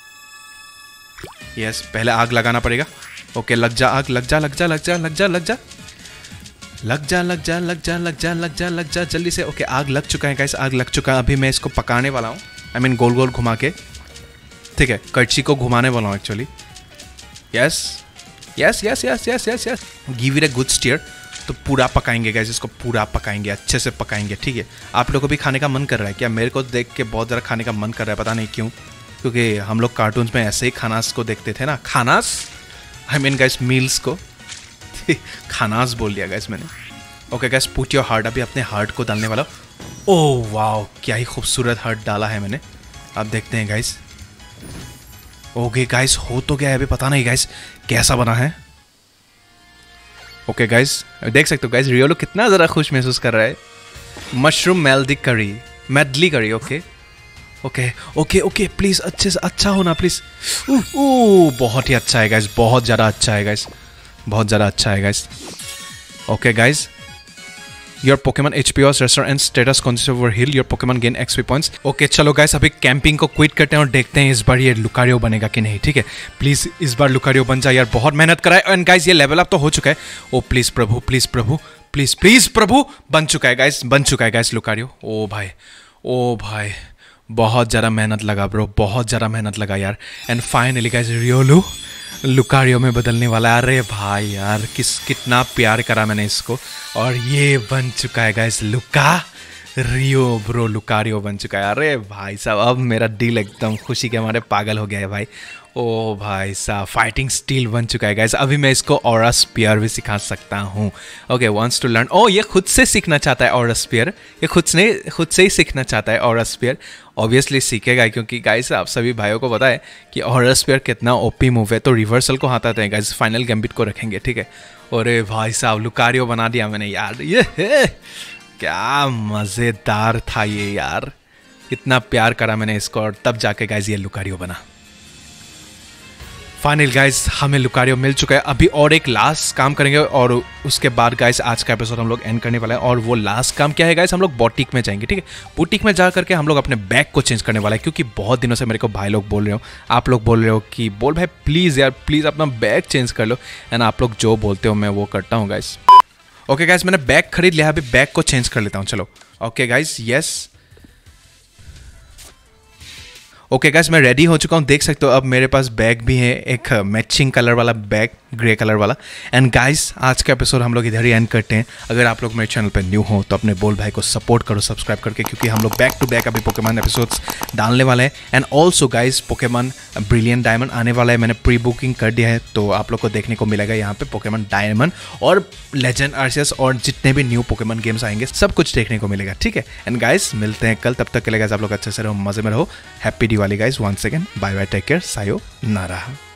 यस, पहले आग लगाना पड़ेगा। ओके, लग जा आग, लग जा लग जा लग जा लग जा लग जा लग जा लग जा लग जा लग जा लग जा लग जा जल्दी से। ओके, आग लग चुका है गाइस, आग लग चुका है। अभी मैं इसको पकाने वाला हूँ, आई मीन गोल गोल घुमा के, ठीक है, कड़छी को घुमाने वाला हूँ actually. Yes yes yes yes yes yes yes give it a good stir. तो पूरा पकाएंगे गाइस, इसको पूरा पकाएंगे, अच्छे से पकाएंगे, ठीक है। आप लोगों को भी खाने का मन कर रहा है क्या? मेरे को देख के बहुत ज़्यादा खाने का मन कर रहा है, पता नहीं क्यों, क्योंकि हम लोग कार्टून्स में ऐसे ही खानास को देखते थे ना। खानास आई मीन गाइस मील्स को खानास बोल दिया गाइस मैंने। Okay guys, put your heart. अभी अपने हार्ट को डालने वाला। ओह वाओ, क्या ही खूबसूरत हार्ट डाला है मैंने। अब देखते हैं गाइस। ओके गाइस, हो तो गया है, अभी पता नहीं गाइस कैसा बना है। ओके गाइस, देख सकते हो गाइस रियोलो कितना ज़रा खुश महसूस कर रहा है। Mushroom मेल्दी curry, medley curry. Okay okay okay okay please अच्छे से अच्छा होना प्लीज़। ओह बहुत ही अच्छा है गाइस, बहुत ज़्यादा अच्छा है गाइस, बहुत ज़्यादा अच्छा है guys. Okay guys, your Pokemon HP और restore and status consider heal your Pokemon gain XP points. Okay चलो गाइस, अभी कैंपिंग को क्विट करते हैं और देखते हैं इस बार ये लुकारियो बनेगा कि नहीं, ठीक है। प्लीज़ इस बार लुकारियो बन जाए यार, बहुत मेहनत करा है। एंड गाइस ये लेवल अप तो हो चुका है। ओ प्लीज़ प्रभु, प्लीज़ प्रभु, प्लीज़ प्लीज़ प्रभु, बन चुका है गाइस, बन चुका है गाइस लुकारियो। ओ भाई, ओ भाई, बहुत ज़्यादा मेहनत लगा ब्रो, बहुत ज़्यादा मेहनत लगा यार। And finally guys Riolu Lucario में बदलने वाला है। अरे भाई यार, किस कितना प्यार करा मैंने इसको, और ये बन चुका है guys Lucario bro, Lucario बन चुका है। अरे भाई साहब, अब मेरा दिल एकदम खुशी के हमारे पागल हो गया है भाई। ओ भाई साहब, फाइटिंग स्टील बन चुका है गाइस। अभी मैं इसको ऑरा स्पीयर भी सिखा सकता हूँ। Okay, wants to learn. ओ ये खुद से सीखना चाहता है ऑरा स्पीयर, ये खुद से खुद से ही सीखना चाहता है ऑरा स्पीयर। ऑब्वियसली सीखेगा, क्योंकि गाइस आप सभी भाइयों को पता है कि ऑरा स्पीयर कितना ओपी मूव है। तो रिवर्सल को हटाते हैं गाइस, फाइनल गैम्बिट को रखेंगे, ठीक है। अरे भाई साहब, लुकारियो बना दिया मैंने यार। ये क्या मज़ेदार था ये यार, इतना प्यार करा मैंने इसको, और तब जाके गाइस ये लुकारियो बना। फाइनल गाइस, हमें लुकारियो मिल चुका है। अभी और एक लास्ट काम करेंगे और उसके बाद गाइस आज का एपिसोड हम लोग एंड करने वाला है। और वो लास्ट काम क्या है गाइस, हम लोग बोटिक में जाएंगे, ठीक है। बोटिक में जा करके हम लोग अपने बैग को चेंज करने वाला है, क्योंकि बहुत दिनों से मेरे को भाई लोग बोल रहे हो, आप लोग बोल रहे हो कि बोल भाई प्लीज़ यार, प्लीज़ अपना बैग चेंज कर लो। एंड आप लोग जो बोलते हो मैं वो करता हूँ गाइस। ओके गाइस, मैंने बैग खरीद लिया, अभी बैग को चेंज कर लेता हूँ। चलो okay guys, yes okay guys, मैं रेडी हो चुका हूँ, देख सकते हो। अब मेरे पास बैग भी है, एक मैचिंग कलर वाला बैग, ग्रे कलर वाला। एंड गाइस आज का एपिसोड हम लोग इधर ही एंड करते हैं। अगर आप लोग मेरे चैनल पे न्यू हो तो अपने बोल भाई को सपोर्ट करो सब्सक्राइब करके, क्योंकि हम लोग बैक टू बैक अभी पोकेमॉन एपिसोड्स डालने वाले हैं। And also guys Pokemon Brilliant Diamond आने वाला है, मैंने प्री बुकिंग कर दिया है, तो आप लोग को देखने को मिलेगा यहाँ पे पोकेमॉन डायमंड और लेजेंड आर्सियस और जितने भी न्यू पोकेमॉन गेम्स आएंगे सब कुछ देखने को मिलेगा, ठीक है। एंड गाइस मिलते हैं कल, तब तक के लिए गाइस आप लोग अच्छे से रहो, मजे में रहो। Happy Diwali guys, once again, bye bye, take care, sayonara.